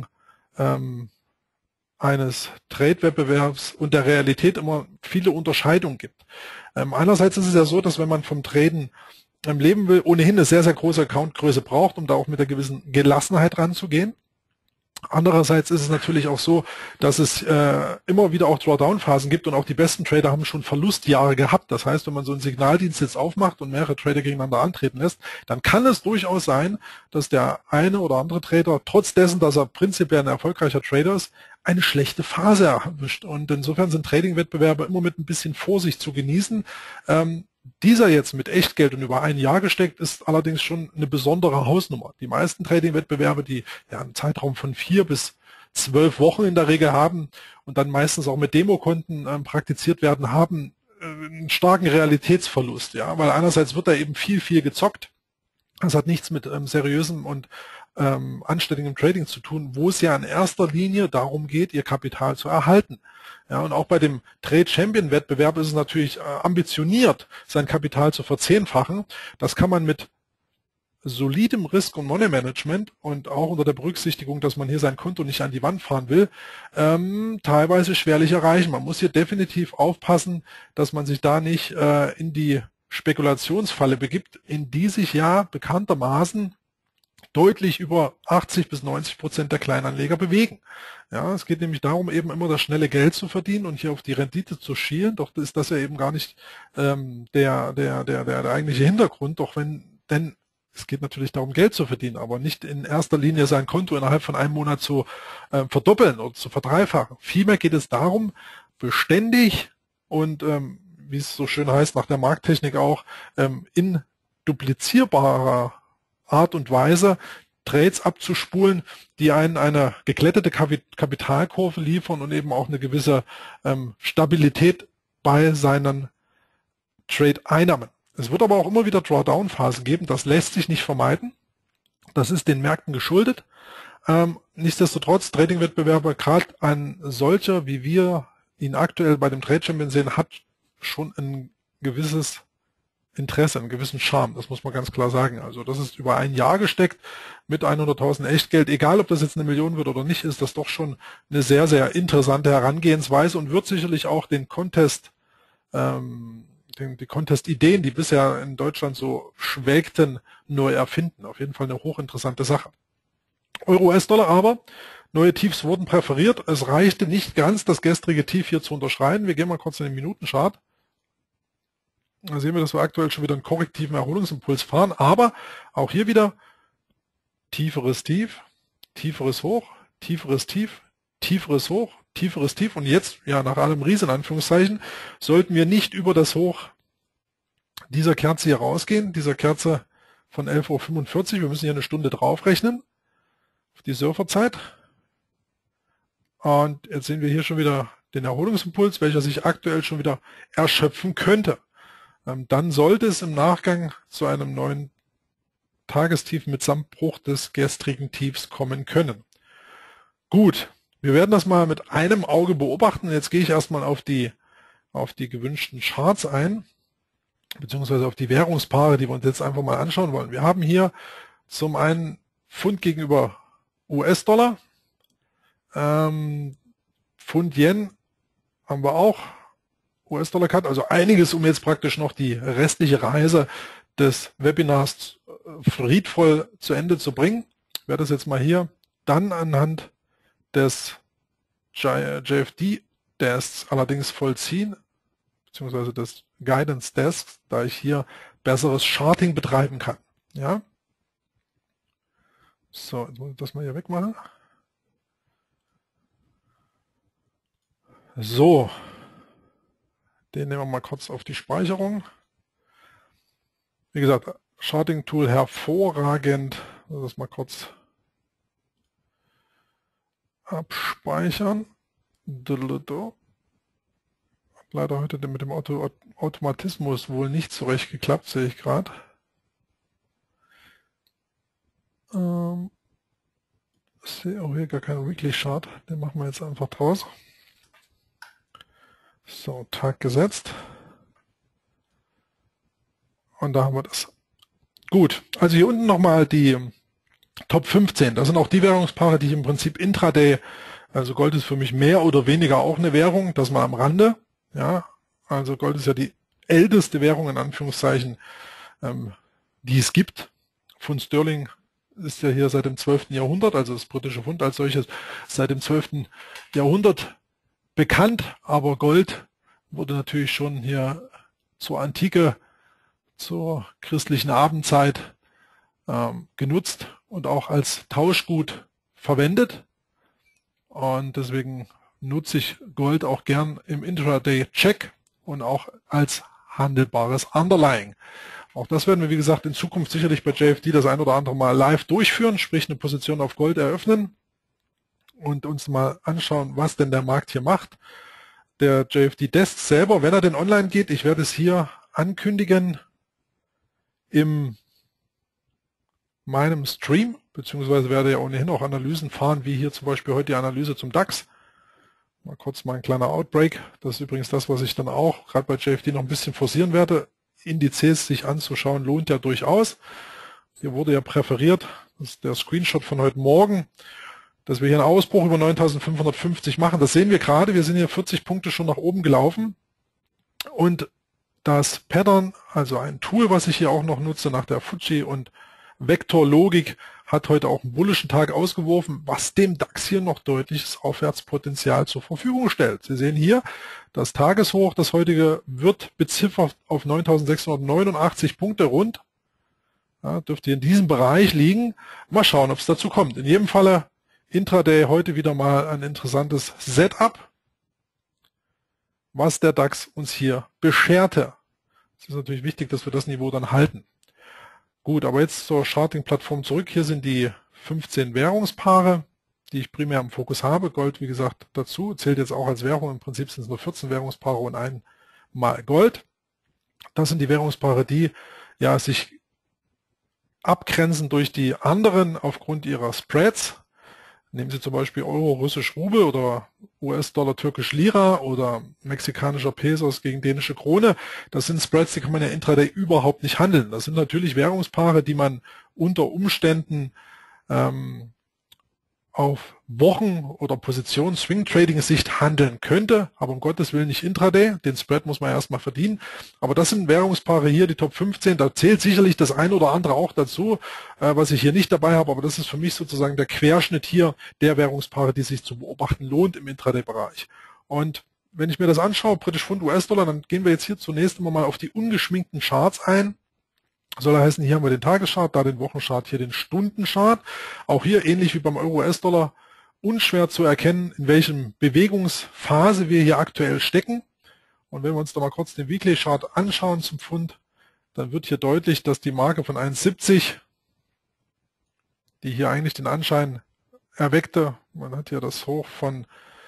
eines Trade-Wettbewerbs und der Realität immer viele Unterscheidungen gibt. Einerseits ist es ja so, dass wenn man vom Traden leben will, ohnehin eine sehr, sehr große Accountgröße braucht, um da auch mit einer gewissen Gelassenheit ranzugehen. Andererseits ist es natürlich auch so, dass es immer wieder auch Drawdown-Phasen gibt und auch die besten Trader haben schon Verlustjahre gehabt. Das heißt, wenn man so einen Signaldienst jetzt aufmacht und mehrere Trader gegeneinander antreten lässt, dann kann es durchaus sein, dass der eine oder andere Trader, trotz dessen, dass er prinzipiell ein erfolgreicher Trader ist, eine schlechte Phase erwischt. Und insofern sind Trading-Wettbewerbe immer mit ein bisschen Vorsicht zu genießen. Dieser jetzt mit Echtgeld und über ein Jahr gesteckt, ist allerdings schon eine besondere Hausnummer. Die meisten Trading-Wettbewerbe, die ja einen Zeitraum von 4 bis 12 Wochen in der Regel haben und dann meistens auch mit Demokonten praktiziert werden, haben einen starken Realitätsverlust. Ja, weil einerseits wird da eben viel gezockt. Das hat nichts mit seriösem und anständigem Trading zu tun, wo es ja in erster Linie darum geht, ihr Kapital zu erhalten. Ja, und auch bei dem Trade Champion Wettbewerb ist es natürlich ambitioniert, sein Kapital zu verzehnfachen. Das kann man mit solidem Risk- und Money-Management und auch unter der Berücksichtigung, dass man hier sein Konto nicht an die Wand fahren will, teilweise schwerlich erreichen. Man muss hier definitiv aufpassen, dass man sich da nicht in die Spekulationsfalle begibt, in die sich ja bekanntermaßen deutlich über 80-90% der Kleinanleger bewegen. Ja, es geht nämlich darum, eben immer das schnelle Geld zu verdienen und hier auf die Rendite zu schielen. Doch ist das ja eben gar nicht der eigentliche Hintergrund. Doch denn es geht natürlich darum, Geld zu verdienen, aber nicht in erster Linie sein Konto innerhalb von einem Monat zu verdoppeln oder zu verdreifachen. Vielmehr geht es darum, beständig und wie es so schön heißt, nach der Markttechnik auch, in duplizierbarer Art und Weise Trades abzuspulen, die einen eine geglättete Kapitalkurve liefern und eben auch eine gewisse Stabilität bei seinen Trade-Einnahmen. Es wird aber auch immer wieder Drawdown-Phasen geben, das lässt sich nicht vermeiden. Das ist den Märkten geschuldet. Nichtsdestotrotz, Trading-Wettbewerbe, gerade ein solcher, wie wir ihn aktuell bei dem Trade Champion sehen, hat schon ein gewisses Interesse, einen gewissen Charme, das muss man ganz klar sagen. Also das ist über ein Jahr gesteckt mit 100.000 Echtgeld, egal ob das jetzt eine Million wird oder nicht, ist das doch schon eine sehr, sehr interessante Herangehensweise und wird sicherlich auch den Contest, die Contest-Ideen, die bisher in Deutschland so schwelgten, neu erfinden. Auf jeden Fall eine hochinteressante Sache. Euro-US-Dollar aber, neue Tiefs wurden präferiert. Es reichte nicht ganz, das gestrige Tief hier zu unterschreiten. Wir gehen mal kurz in den Minutenchart. Da sehen wir, dass wir aktuell schon wieder einen korrektiven Erholungsimpuls fahren, aber auch hier wieder tieferes Tief, tieferes Hoch, tieferes Tief, tieferes Hoch, tieferes Tief und jetzt, ja, nach allem Riesen, in Anführungszeichen, sollten wir nicht über das Hoch dieser Kerze hier rausgehen, dieser Kerze von 11:45 Uhr. Wir müssen hier eine Stunde draufrechnen auf die Surferzeit. Und jetzt sehen wir hier schon wieder den Erholungsimpuls, welcher sich aktuell schon wieder erschöpfen könnte. Dann sollte es im Nachgang zu einem neuen Tagestief mitsamt Bruch des gestrigen Tiefs kommen können. Gut, wir werden das mal mit einem Auge beobachten. Jetzt gehe ich erstmal auf die gewünschten Charts ein, beziehungsweise auf die Währungspaare, die wir uns jetzt einfach mal anschauen wollen. Wir haben hier zum einen Pfund gegenüber US-Dollar, Pfund Yen haben wir auch, US-Dollar-Cut, also einiges, um jetzt praktisch noch die restliche Reise des Webinars friedvoll zu Ende zu bringen. Ich werde das jetzt mal hier dann anhand des JFD-Desks allerdings vollziehen, beziehungsweise des Guidance-Desks, da ich hier besseres Charting betreiben kann. Ja. So, jetzt muss ich das mal hier wegmachen. So, den nehmen wir mal kurz auf die Speicherung. Wie gesagt, Charting Tool hervorragend. Das mal kurz abspeichern. Hat leider heute mit dem Automatismus wohl nicht zurecht geklappt, sehe ich gerade. Ich sehe auch hier gar keinen Weekly Chart. Den machen wir jetzt einfach draus. So, Tag gesetzt. Und da haben wir das. Gut, also hier unten nochmal die Top 15, das sind auch die Währungspaare, die ich im Prinzip intraday, also Gold ist für mich mehr oder weniger auch eine Währung, das mal am Rande. Ja, also Gold ist ja die älteste Währung in Anführungszeichen, die es gibt. Pfund Sterling ist ja hier seit dem 12. Jahrhundert, also das britische Pfund als solches, seit dem 12. Jahrhundert bekannt, aber Gold wurde natürlich schon hier zur Antike, zur christlichen Abendzeit genutzt und auch als Tauschgut verwendet. Und deswegen nutze ich Gold auch gern im Intraday-Check und auch als handelbares Underlying. Auch das werden wir, wie gesagt, in Zukunft sicherlich bei JFD das ein oder andere Mal live durchführen, sprich eine Position auf Gold eröffnen und uns mal anschauen, was denn der Markt hier macht. Der JFD Desk selber, wenn er denn online geht, ich werde es hier ankündigen in meinem Stream, beziehungsweise werde ja ohnehin auch Analysen fahren, wie hier zum Beispiel heute die Analyse zum DAX. Mal kurz mal ein kleiner Outbreak. Das ist übrigens das, was ich dann auch gerade bei JFD noch ein bisschen forcieren werde. Indizes sich anzuschauen, lohnt ja durchaus. Hier wurde ja präferiert, das ist der Screenshot von heute Morgen, dass wir hier einen Ausbruch über 9.550 machen. Das sehen wir gerade. Wir sind hier 40 Punkte schon nach oben gelaufen. Und das Pattern, also ein Tool, was ich hier auch noch nutze nach der Fuji und Vektorlogik, hat heute auch einen bullischen Tag ausgeworfen, was dem DAX hier noch deutliches Aufwärtspotenzial zur Verfügung stellt. Sie sehen hier, das Tageshoch, das heutige, wird beziffert auf 9.689 Punkte rund. Ja, dürfte in diesem Bereich liegen. Mal schauen, ob es dazu kommt. In jedem Falle Intraday heute wieder mal ein interessantes Setup, was der DAX uns hier bescherte. Es ist natürlich wichtig, dass wir das Niveau dann halten. Gut, aber jetzt zur Charting-Plattform zurück. Hier sind die 15 Währungspaare, die ich primär im Fokus habe. Gold, wie gesagt, dazu. Zählt jetzt auch als Währung. Im Prinzip sind es nur 14 Währungspaare und einmal Gold. Das sind die Währungspaare, die ja sich abgrenzen durch die anderen aufgrund ihrer Spreads. Nehmen Sie zum Beispiel Euro, Russisch Rubel oder US-Dollar, Türkisch Lira oder mexikanischer Pesos gegen dänische Krone. Das sind Spreads, die kann man ja intraday überhaupt nicht handeln. Das sind natürlich Währungspaare, die man unter Umständen auf Wochen- oder Position-Swing-Trading-Sicht handeln könnte, aber um Gottes Willen nicht intraday. Den Spread muss man erstmal verdienen. Aber das sind Währungspaare hier, die Top 15. Da zählt sicherlich das ein oder andere auch dazu, was ich hier nicht dabei habe. Aber das ist für mich sozusagen der Querschnitt hier der Währungspaare, die sich zu beobachten lohnt im Intraday-Bereich. Und wenn ich mir das anschaue, British Pfund, US-Dollar, dann gehen wir jetzt hier zunächst mal auf die ungeschminkten Charts ein. Soll heißen, hier haben wir den Tageschart, da den Wochenchart, hier den Stundenchart. Auch hier, ähnlich wie beim Euro-US-Dollar, unschwer zu erkennen, in welchem Bewegungsphase wir hier aktuell stecken. Und wenn wir uns da mal kurz den Weekly-Chart anschauen zum Pfund, dann wird hier deutlich, dass die Marke von 1,70, die hier eigentlich den Anschein erweckte, man hat hier das Hoch von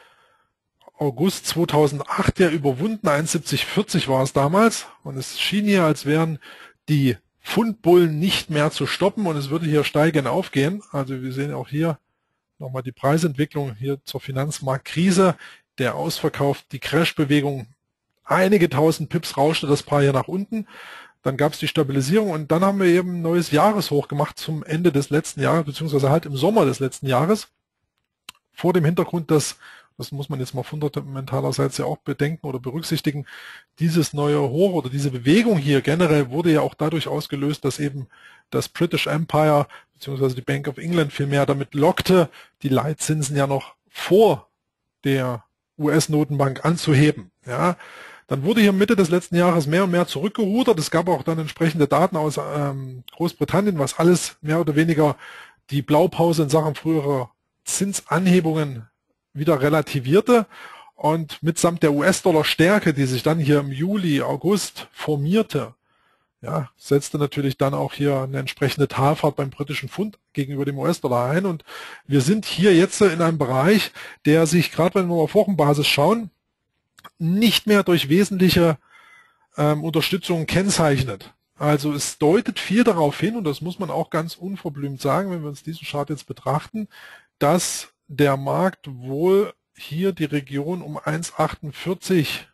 August 2008 ja überwunden, 1,7040 war es damals. Und es schien hier, als wären die Pfundbullen nicht mehr zu stoppen und es würde hier steigend aufgehen. Also wir sehen auch hier nochmal die Preisentwicklung hier zur Finanzmarktkrise, der Ausverkauf, die Crash-Bewegung, einige tausend Pips rauschte das Paar hier nach unten. Dann gab es die Stabilisierung und dann haben wir eben ein neues Jahreshoch gemacht zum Ende des letzten Jahres, beziehungsweise halt im Sommer des letzten Jahres. Vor dem Hintergrund, dass, das muss man jetzt mal fundamentalerseits ja auch bedenken oder berücksichtigen, dieses neue Hoch oder diese Bewegung hier generell wurde ja auch dadurch ausgelöst, dass eben das British Empire beziehungsweise die Bank of England vielmehr damit lockte, die Leitzinsen ja noch vor der US-Notenbank anzuheben. Ja, dann wurde hier Mitte des letzten Jahres mehr und mehr zurückgerudert. Es gab auch dann entsprechende Daten aus Großbritannien, was alles mehr oder weniger die Blaupause in Sachen früherer Zinsanhebungen wieder relativierte. Und mitsamt der US-Dollar-Stärke, die sich dann hier im Juli, August formierte, ja, setzte natürlich dann auch hier eine entsprechende Talfahrt beim britischen Pfund gegenüber dem US-Dollar ein. Und wir sind hier jetzt in einem Bereich, der sich, gerade wenn wir auf Wochenbasis schauen, nicht mehr durch wesentliche Unterstützung kennzeichnet. Also es deutet viel darauf hin, und das muss man auch ganz unverblümt sagen, wenn wir uns diesen Chart jetzt betrachten, dass der Markt wohl hier die Region um 1,4880,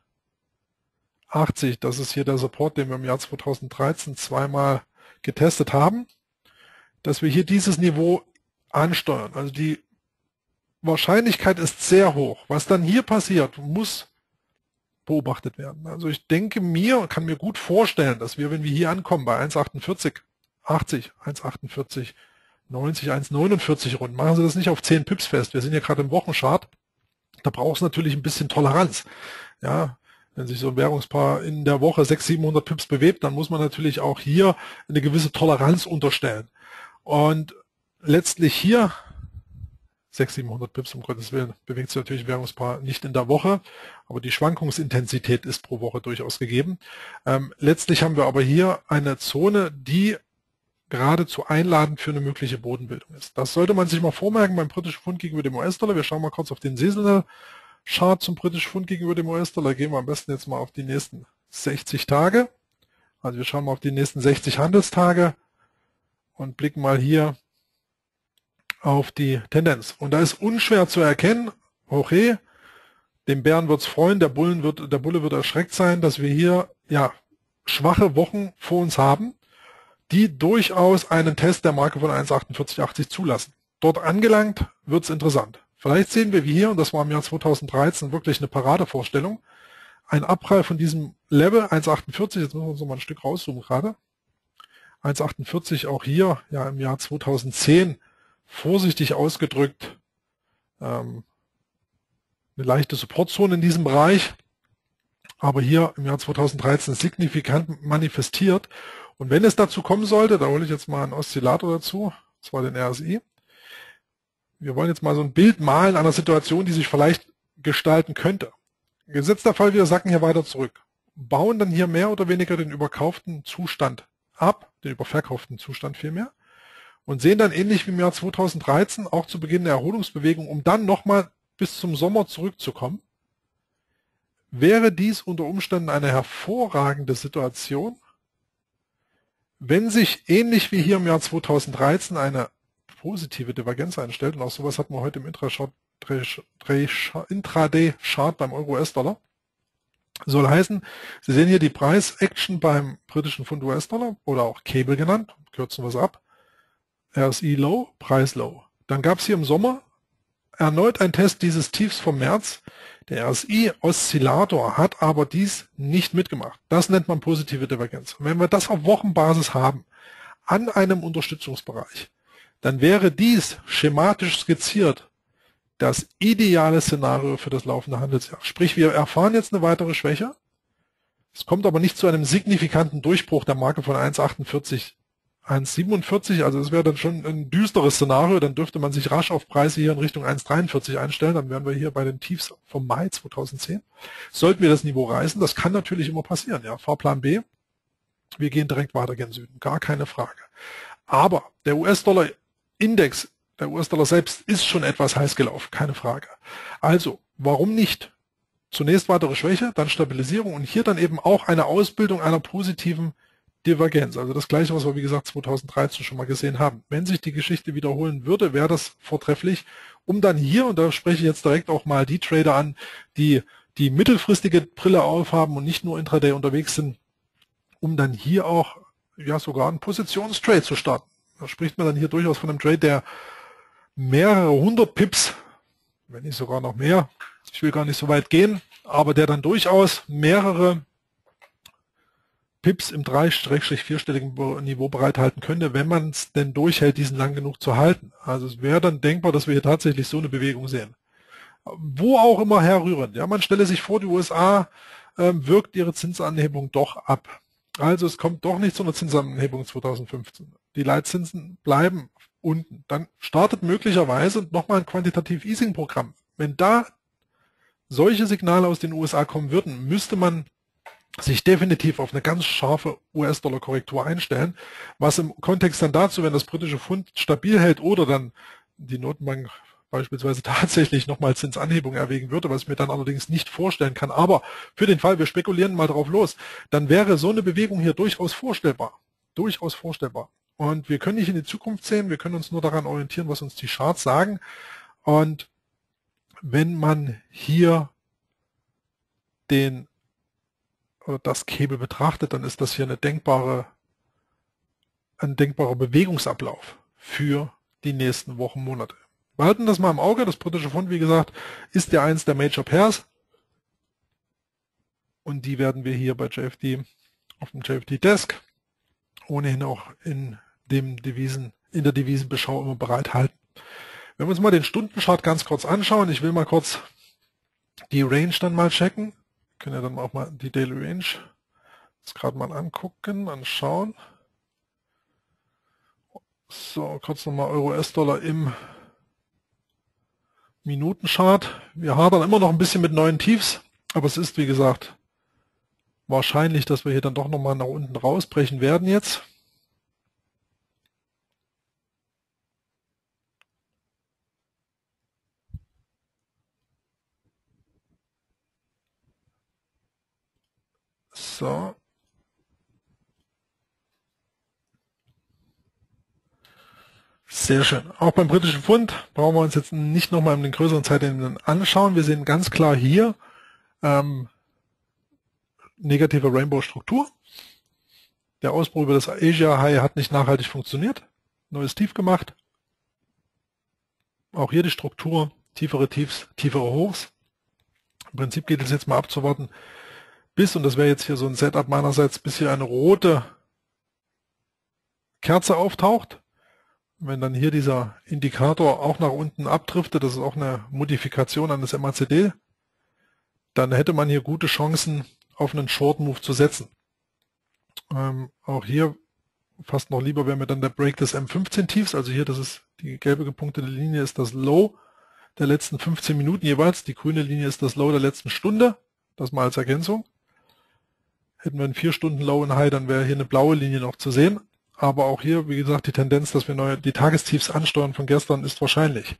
das ist hier der Support, den wir im Jahr 2013 zweimal getestet haben, dass wir hier dieses Niveau ansteuern. Also die Wahrscheinlichkeit ist sehr hoch. Was dann hier passiert, muss beobachtet werden. Also ich denke kann mir gut vorstellen, dass wir, wenn wir hier ankommen bei 1,48, 80, 1,48, 90, 1,49 rund, machen Sie das nicht auf 10 Pips fest. Wir sind ja gerade im Wochenchart. Da braucht es natürlich ein bisschen Toleranz. Ja, wenn sich so ein Währungspaar in der Woche 600, 700 Pips bewegt, dann muss man natürlich auch hier eine gewisse Toleranz unterstellen. Und letztlich hier 600, 700 Pips, um Gottes Willen, bewegt sich natürlich ein Währungspaar nicht in der Woche, aber die Schwankungsintensität ist pro Woche durchaus gegeben. Letztlich haben wir aber hier eine Zone, die geradezu einladend für eine mögliche Bodenbildung ist. Das sollte man sich mal vormerken beim britischen Pfund gegenüber dem US-Dollar. Wir schauen mal kurz auf den Seasonal Chart zum britischen Pfund gegenüber dem US-Dollar. Gehen wir am besten jetzt mal auf die nächsten 60 Tage. Also wir schauen mal auf die nächsten 60 Handelstage und blicken mal hier auf die Tendenz. Und da ist unschwer zu erkennen, okay, dem Bären wird es freuen, der Bulle wird erschreckt sein, dass wir hier ja schwache Wochen vor uns haben, die durchaus einen Test der Marke von 1,4880 zulassen. Dort angelangt wird es interessant. Vielleicht sehen wir wie hier, und das war im Jahr 2013 wirklich eine Paradevorstellung, ein Abprall von diesem Level 1,48, jetzt müssen wir uns noch mal ein Stück rauszoomen gerade, 1,48 auch hier, ja im Jahr 2010, vorsichtig ausgedrückt, eine leichte Supportzone in diesem Bereich, aber hier im Jahr 2013 signifikant manifestiert. Und wenn es dazu kommen sollte, da hole ich jetzt mal einen Oszillator dazu, und zwar den RSI. Wir wollen jetzt mal so ein Bild malen einer Situation, die sich vielleicht gestalten könnte. Gesetzter Fall, wir sacken hier weiter zurück, bauen dann hier mehr oder weniger den überkauften Zustand ab, den überverkauften Zustand vielmehr, und sehen dann ähnlich wie im Jahr 2013 auch zu Beginn der Erholungsbewegung, um dann nochmal bis zum Sommer zurückzukommen. Wäre dies unter Umständen eine hervorragende Situation, wenn sich ähnlich wie hier im Jahr 2013 eine positive Divergenz einstellt, und auch sowas hatten wir heute im Intraday-Chart beim Euro-US-Dollar, soll heißen, Sie sehen hier die Preis-Action beim britischen Pfund US-Dollar oder auch Cable genannt, kürzen wir es ab, RSI Low, Preis Low. Dann gab es hier im Sommer erneut ein Test dieses Tiefs vom März. Der RSI-Oszillator hat aber dies nicht mitgemacht. Das nennt man positive Divergenz. Und wenn wir das auf Wochenbasis haben, an einem Unterstützungsbereich, dann wäre dies schematisch skizziert das ideale Szenario für das laufende Handelsjahr. Sprich, wir erfahren jetzt eine weitere Schwäche. Es kommt aber nicht zu einem signifikanten Durchbruch der Marke von 1,48, 1,47, also es wäre dann schon ein düsteres Szenario, dann dürfte man sich rasch auf Preise hier in Richtung 1,43 einstellen, dann wären wir hier bei den Tiefs vom Mai 2010. Sollten wir das Niveau reißen, das kann natürlich immer passieren, ja, Fahrplan B, wir gehen direkt weiter gen Süden, gar keine Frage. Aber der US-Dollar-Index, der US-Dollar selbst ist schon etwas heiß gelaufen, keine Frage. Also, warum nicht? Zunächst weitere Schwäche, dann Stabilisierung und hier dann eben auch eine Ausbildung einer positiven Divergenz. Also das Gleiche, was wir wie gesagt 2013 schon mal gesehen haben. Wenn sich die Geschichte wiederholen würde, wäre das vortrefflich, um dann hier, und da spreche ich jetzt direkt auch mal die Trader an, die die mittelfristige Brille aufhaben und nicht nur intraday unterwegs sind, um dann hier auch ja sogar einen Positionstrade zu starten. Da spricht man dann hier durchaus von einem Trade, der mehrere hundert Pips, wenn nicht sogar noch mehr, ich will gar nicht so weit gehen, aber der dann durchaus mehrere Pips im 3-4-stelligen Niveau bereithalten könnte, wenn man es denn durchhält, diesen lang genug zu halten. Also es wäre dann denkbar, dass wir hier tatsächlich so eine Bewegung sehen. Wo auch immer herrührend. Ja, man stelle sich vor, die USA wirkt ihre Zinsanhebung doch ab. Also es kommt doch nicht zu einer Zinsanhebung 2015. Die Leitzinsen bleiben unten. Dann startet möglicherweise nochmal ein Quantitativ-Easing-Programm. Wenn da solche Signale aus den USA kommen würden, müsste man sich definitiv auf eine ganz scharfe US-Dollar-Korrektur einstellen, was im Kontext dann dazu, wenn das britische Pfund stabil hält oder dann die Notenbank beispielsweise tatsächlich nochmal Zinsanhebung erwägen würde, was ich mir dann allerdings nicht vorstellen kann. Aber für den Fall, wir spekulieren mal drauf los, dann wäre so eine Bewegung hier durchaus vorstellbar. Durchaus vorstellbar. Und wir können nicht in die Zukunft sehen, wir können uns nur daran orientieren, was uns die Charts sagen. Und wenn man hier das Cable betrachtet, dann ist das hier ein denkbarer Bewegungsablauf für die nächsten Wochen, Monate. Wir halten das mal im Auge. Das britische Pfund, wie gesagt, ist ja eins der Major Pairs. Und die werden wir hier bei JFD auf dem JFD Desk ohnehin auch in der Devisenbeschau immer bereithalten. Wenn wir uns mal den Stundenchart ganz kurz anschauen, ich will mal kurz die Range dann mal checken. Wir können ja dann auch mal die Daily Range das gerade mal anschauen. So, kurz nochmal Euro-US-Dollar im Minutenchart. Wir hadern immer noch ein bisschen mit neuen Tiefs, aber es ist, wie gesagt, wahrscheinlich, dass wir hier dann doch nochmal nach unten rausbrechen werden jetzt. So. Sehr schön. Auch beim britischen Pfund brauchen wir uns jetzt nicht nochmal in den größeren Zeiträumen anschauen. Wir sehen ganz klar hier negative Rainbow-Struktur. Der Ausbruch über das Asia High hat nicht nachhaltig funktioniert. Neues Tief gemacht. Auch hier die Struktur, tiefere Tiefs, tiefere Hochs. Im Prinzip geht es jetzt mal abzuwarten, bis, und das wäre jetzt hier so ein Setup meinerseits, bis hier eine rote Kerze auftaucht. Wenn dann hier dieser Indikator auch nach unten abdriftet, das ist auch eine Modifikation an das MACD, dann hätte man hier gute Chancen, auf einen Short Move zu setzen. Auch hier fast noch lieber wäre mir dann der Break des M15 Tiefs, also hier, das ist die gelbe gepunktete Linie, ist das Low der letzten 15 Minuten jeweils, die grüne Linie ist das Low der letzten Stunde, das mal als Ergänzung. Hätten wir einen 4 Stunden Low und High, dann wäre hier eine blaue Linie noch zu sehen. Aber auch hier, wie gesagt, die Tendenz, dass wir die Tagestiefs ansteuern von gestern, ist wahrscheinlich.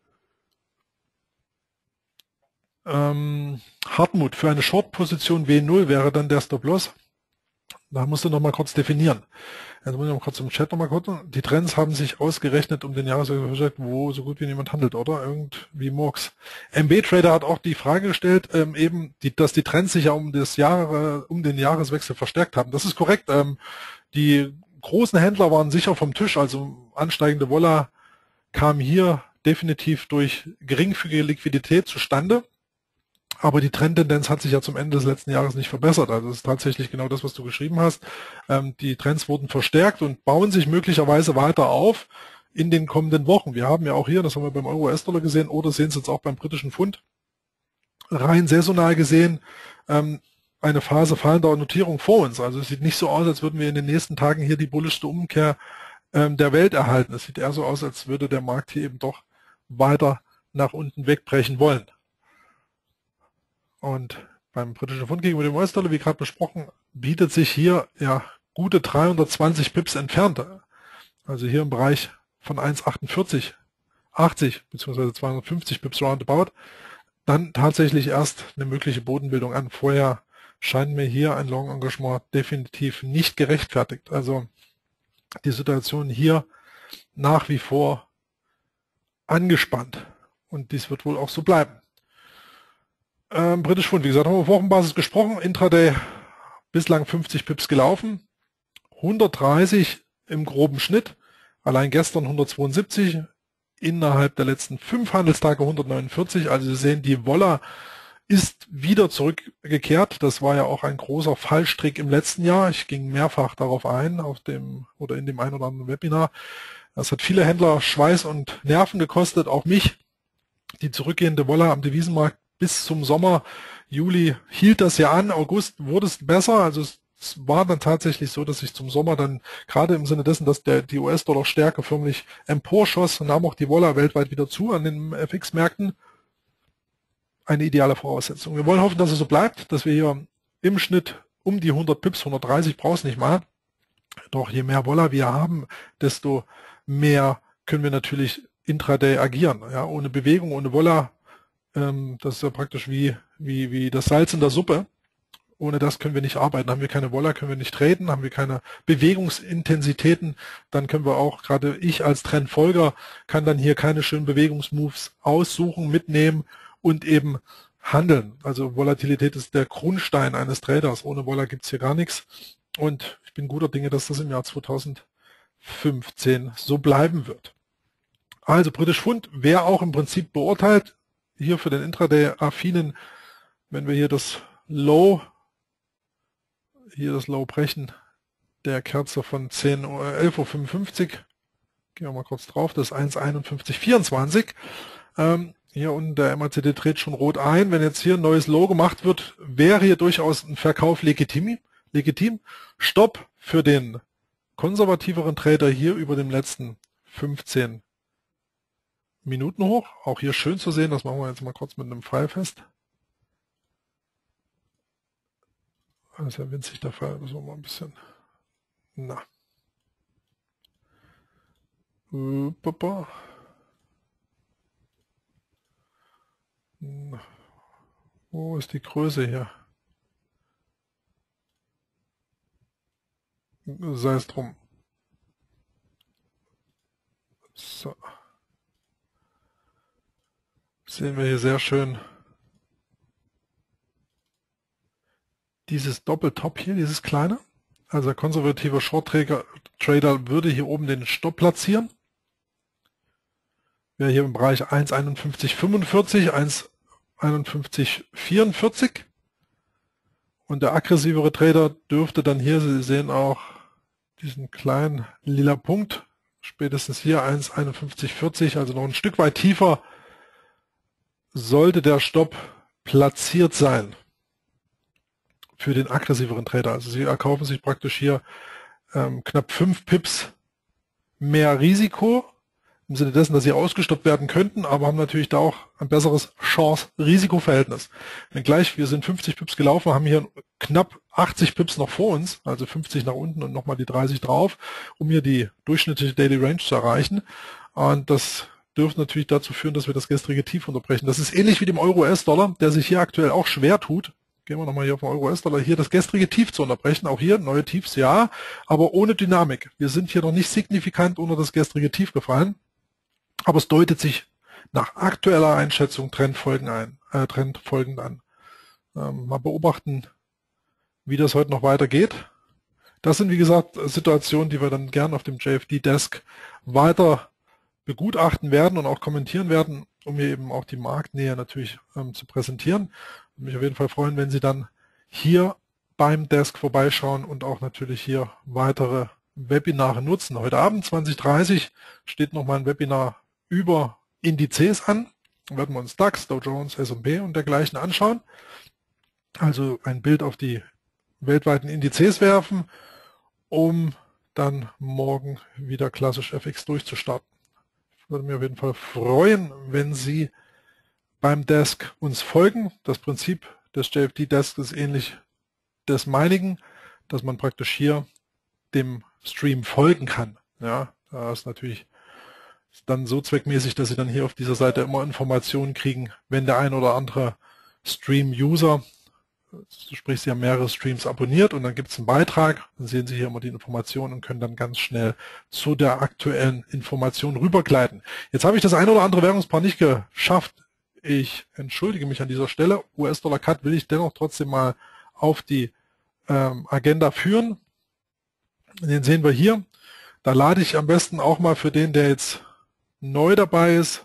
Hartmut, für eine Short-Position W0 wäre dann der Stop-Loss. Da musst du noch mal kurz definieren. Jetzt muss ich noch kurz im Chat noch mal gucken. Die Trends haben sich ausgerechnet um den Jahreswechsel, wo so gut wie niemand handelt, oder? Irgendwie Murks. MB Trader hat auch die Frage gestellt, dass die Trends sich ja um den Jahreswechsel verstärkt haben. Das ist korrekt. Die großen Händler waren sicher vom Tisch, also ansteigende Vola kam hier definitiv durch geringfügige Liquidität zustande. Aber die Trendtendenz hat sich ja zum Ende des letzten Jahres nicht verbessert. Also das ist tatsächlich genau das, was du geschrieben hast. Die Trends wurden verstärkt und bauen sich möglicherweise weiter auf in den kommenden Wochen. Wir haben ja auch hier, das haben wir beim Euro-US-Dollar gesehen, oder sehen es jetzt auch beim britischen Pfund, rein saisonal gesehen, eine Phase fallender Notierung vor uns. Also es sieht nicht so aus, als würden wir in den nächsten Tagen hier die bullischste Umkehr der Welt erhalten. Es sieht eher so aus, als würde der Markt hier eben doch weiter nach unten wegbrechen wollen. Und beim britischen Pfund gegenüber dem US-Dollar, wie gerade besprochen, bietet sich hier ja gute 320 Pips entfernt. Also hier im Bereich von 1,48, 80 bzw. 250 Pips roundabout, dann tatsächlich erst eine mögliche Bodenbildung an. Vorher scheint mir hier ein Long-Engagement definitiv nicht gerechtfertigt. Also die Situation hier nach wie vor angespannt. Und dies wird wohl auch so bleiben. Britisch Pfund, wie gesagt, haben wir auf Wochenbasis gesprochen. Intraday bislang 50 Pips gelaufen. 130 im groben Schnitt. Allein gestern 172. Innerhalb der letzten 5 Handelstage 149. Also Sie sehen, die Vola ist wieder zurückgekehrt. Das war ja auch ein großer Fallstrick im letzten Jahr. Ich ging mehrfach darauf ein, in dem ein oder anderen Webinar. Das hat viele Händler Schweiß und Nerven gekostet, auch mich. Die zurückgehende Vola am Devisenmarkt bis zum Sommer, Juli hielt das ja an, August wurde es besser, also es war dann tatsächlich so, dass sich zum Sommer dann, gerade im Sinne dessen, dass die US-Dollar-Stärke förmlich emporschoss, nahm auch die Vola weltweit wieder zu an den FX-Märkten. Eine ideale Voraussetzung. Wir wollen hoffen, dass es so bleibt, dass wir hier im Schnitt um die 100 Pips, 130 brauchst nicht mal. Doch je mehr Vola wir haben, desto mehr können wir natürlich intraday agieren. Ja, ohne Bewegung, ohne Vola, das ist ja praktisch wie das Salz in der Suppe. Ohne das können wir nicht arbeiten. Haben wir keine Vola, können wir nicht traden, haben wir keine Bewegungsintensitäten, dann können wir auch, gerade ich als Trendfolger, kann dann hier keine schönen Bewegungsmoves aussuchen, mitnehmen und eben handeln. Also Volatilität ist der Grundstein eines Traders. Ohne Vola gibt's hier gar nichts. Und ich bin guter Dinge, dass das im Jahr 2020 1,15 so bleiben wird. Also British Pfund wäre auch im Prinzip beurteilt, hier für den Intraday-Affinen, wenn wir hier das Low brechen, der Kerze von 11:55 Uhr, gehen wir mal kurz drauf, das ist 1,5124. Hier unten der MACD dreht schon rot ein. Wenn jetzt hier ein neues Low gemacht wird, wäre hier durchaus ein Verkauf legitim. Stopp für den konservativeren Trader hier über den letzten 15 Minuten hoch. Auch hier schön zu sehen, das machen wir jetzt mal kurz mit einem Pfeil fest. Das ist ja winzig der Fall, müssen wir mal ein bisschen... Na. Wo ist die Größe hier? Sei es drum. So. Sehen wir hier sehr schön dieses Doppeltop hier, dieses kleine. Also der konservative Short-Trader würde hier oben den Stopp platzieren. Wäre hier im Bereich 1,5145, 1,5144. Und der aggressivere Trader dürfte dann hier, Sie sehen auch diesen kleinen lila Punkt, spätestens hier 1,5140, also noch ein Stück weit tiefer, sollte der Stopp platziert sein für den aggressiveren Trader. Also Sie erkaufen sich praktisch hier knapp 5 Pips mehr Risiko, im Sinne dessen, dass sie ausgestoppt werden könnten, aber haben natürlich da auch ein besseres Chance-Risiko-Verhältnis. Wenngleich, wir sind 50 Pips gelaufen, haben hier knapp 80 Pips noch vor uns, also 50 nach unten und nochmal die 30 drauf, um hier die durchschnittliche Daily Range zu erreichen. Und das dürfte natürlich dazu führen, dass wir das gestrige Tief unterbrechen. Das ist ähnlich wie dem Euro-US-Dollar, der sich hier aktuell auch schwer tut. Gehen wir nochmal hier auf den Euro-US-Dollar, hier das gestrige Tief zu unterbrechen. Auch hier neue Tiefs, ja, aber ohne Dynamik. Wir sind hier noch nicht signifikant unter das gestrige Tief gefallen. Aber es deutet sich nach aktueller Einschätzung trendfolgend an. Mal beobachten, wie das heute noch weitergeht. Das sind, wie gesagt, Situationen, die wir dann gern auf dem JFD-Desk weiter begutachten werden und auch kommentieren werden, um hier eben auch die Marktnähe natürlich zu präsentieren. Würde mich auf jeden Fall freuen, wenn Sie dann hier beim Desk vorbeischauen und auch natürlich hier weitere Webinare nutzen. Heute Abend 20:30 steht nochmal ein Webinar über Indizes an. Da werden wir uns DAX, Dow Jones, S&P und dergleichen anschauen. Also ein Bild auf die weltweiten Indizes werfen, um dann morgen wieder klassisch FX durchzustarten. Ich würde mich auf jeden Fall freuen, wenn Sie beim Desk uns folgen. Das Prinzip des JFD-Desks ist ähnlich des meinigen, dass man praktisch hier dem Stream folgen kann. Ja, da ist natürlich dann so zweckmäßig, dass Sie dann hier auf dieser Seite immer Informationen kriegen, wenn der ein oder andere Stream-User, sprich Sie haben mehrere Streams abonniert und dann gibt es einen Beitrag, dann sehen Sie hier immer die Informationen und können dann ganz schnell zu der aktuellen Information rübergleiten. Jetzt habe ich das ein oder andere Währungspaar nicht geschafft. Ich entschuldige mich an dieser Stelle. US-Dollar-Cut will ich dennoch trotzdem mal auf die Agenda führen. Den sehen wir hier. Da lade ich am besten auch mal für den, der jetzt neu dabei ist.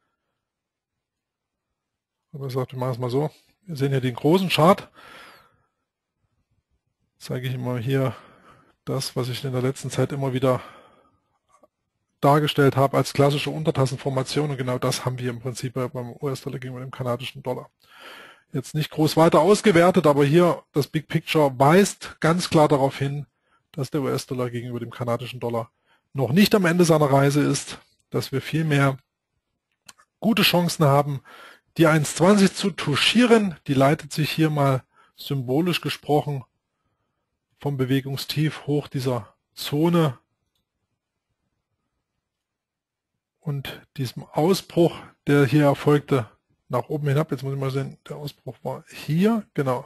Aber ich sage, wir machen es mal so. Wir sehen hier den großen Chart. Zeige ich immer hier das, was ich in der letzten Zeit immer wieder dargestellt habe als klassische Untertassenformation. Und genau das haben wir im Prinzip beim US-Dollar gegenüber dem kanadischen Dollar. Jetzt nicht groß weiter ausgewertet, aber hier das Big Picture weist ganz klar darauf hin, dass der US-Dollar gegenüber dem kanadischen Dollar noch nicht am Ende seiner Reise ist, dass wir vielmehr gute Chancen haben, die 1,20 zu touchieren. Die leitet sich hier mal symbolisch gesprochen vom Bewegungstief hoch dieser Zone und diesem Ausbruch, der hier erfolgte, nach oben hinab. Jetzt muss ich mal sehen, der Ausbruch war hier, genau.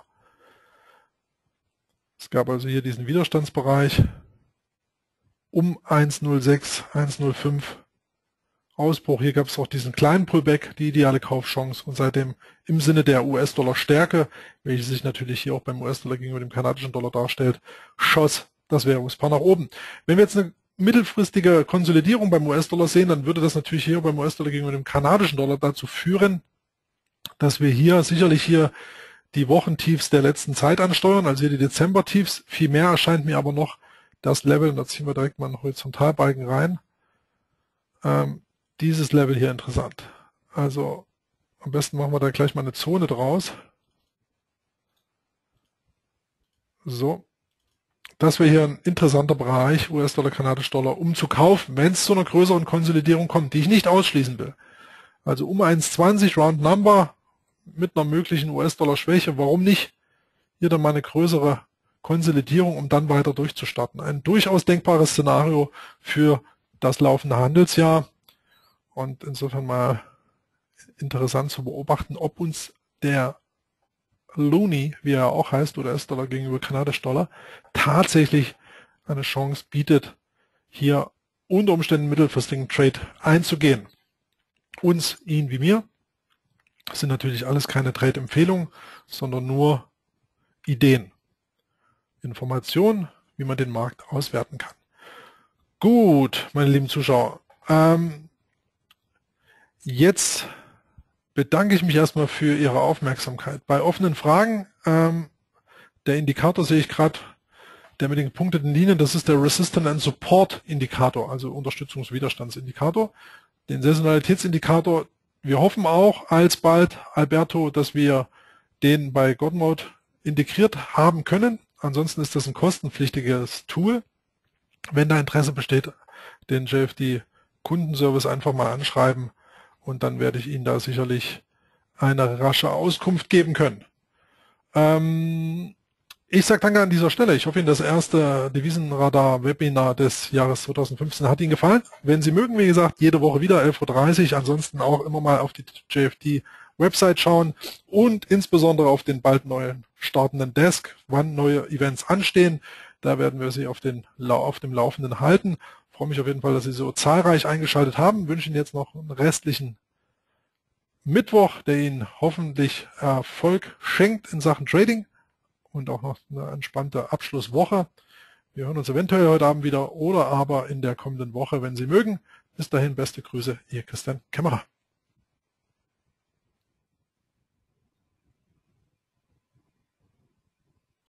Es gab also hier diesen Widerstandsbereich um 1,06, 1,05 Ausbruch. Hier gab es auch diesen kleinen Pullback, die ideale Kaufchance und seitdem im Sinne der US-Dollar-Stärke, welche sich natürlich hier auch beim US-Dollar gegenüber dem kanadischen Dollar darstellt, schoss das Währungspaar nach oben. Wenn wir jetzt eine mittelfristige Konsolidierung beim US-Dollar sehen, dann würde das natürlich hier beim US-Dollar gegenüber dem kanadischen Dollar dazu führen, dass wir hier sicherlich hier die Wochentiefs der letzten Zeit ansteuern, also hier die Dezember-Tiefs. Viel mehr erscheint mir aber noch das Level, und da ziehen wir direkt mal einen Horizontalbalken rein, dieses Level hier interessant. Also am besten machen wir da gleich mal eine Zone draus. So, das wäre hier ein interessanter Bereich, US-Dollar, kanadischer Dollar, um zu kaufen, wenn es zu einer größeren Konsolidierung kommt, die ich nicht ausschließen will. Also um 1,20 Round Number mit einer möglichen US-Dollar-Schwäche, warum nicht? Hier dann mal eine größere Konsolidierung, um dann weiter durchzustarten. Ein durchaus denkbares Szenario für das laufende Handelsjahr und insofern mal interessant zu beobachten, ob uns der Loonie, wie er auch heißt, oder US-Dollar gegenüber kanadischen Dollar, tatsächlich eine Chance bietet, hier unter Umständen mittelfristigen Trade einzugehen. Uns, ihn wie mir, sind natürlich alles keine Trade-Empfehlungen, sondern nur Ideen, Informationen, wie man den Markt auswerten kann. Gut, meine lieben Zuschauer, jetzt bedanke ich mich erstmal für Ihre Aufmerksamkeit. Bei offenen Fragen, der Indikator sehe ich gerade, der mit den gepunkteten Linien, das ist der Resistance and Support Indikator, also Unterstützungs-Widerstandsindikator. Den Saisonalitätsindikator, wir hoffen auch alsbald, Alberto, dass wir den bei Godmode integriert haben können. Ansonsten ist das ein kostenpflichtiges Tool. Wenn da Interesse besteht, den JFD Kundenservice einfach mal anschreiben und dann werde ich Ihnen da sicherlich eine rasche Auskunft geben können. Ich sage danke an dieser Stelle. Ich hoffe Ihnen, das erste Devisenradar-Webinar des Jahres 2015 hat Ihnen gefallen. Wenn Sie mögen, wie gesagt, jede Woche wieder 11:30 Uhr. Ansonsten auch immer mal auf die JFD-Website schauen und insbesondere auf den bald neuen startenden Desk, wann neue Events anstehen. Da werden wir Sie auf dem Laufenden halten. Ich freue mich auf jeden Fall, dass Sie so zahlreich eingeschaltet haben. Ich wünsche Ihnen jetzt noch einen restlichen Mittwoch, der Ihnen hoffentlich Erfolg schenkt in Sachen Trading und auch noch eine entspannte Abschlusswoche. Wir hören uns eventuell heute Abend wieder oder aber in der kommenden Woche, wenn Sie mögen. Bis dahin, beste Grüße, Ihr Christian Kämmerer.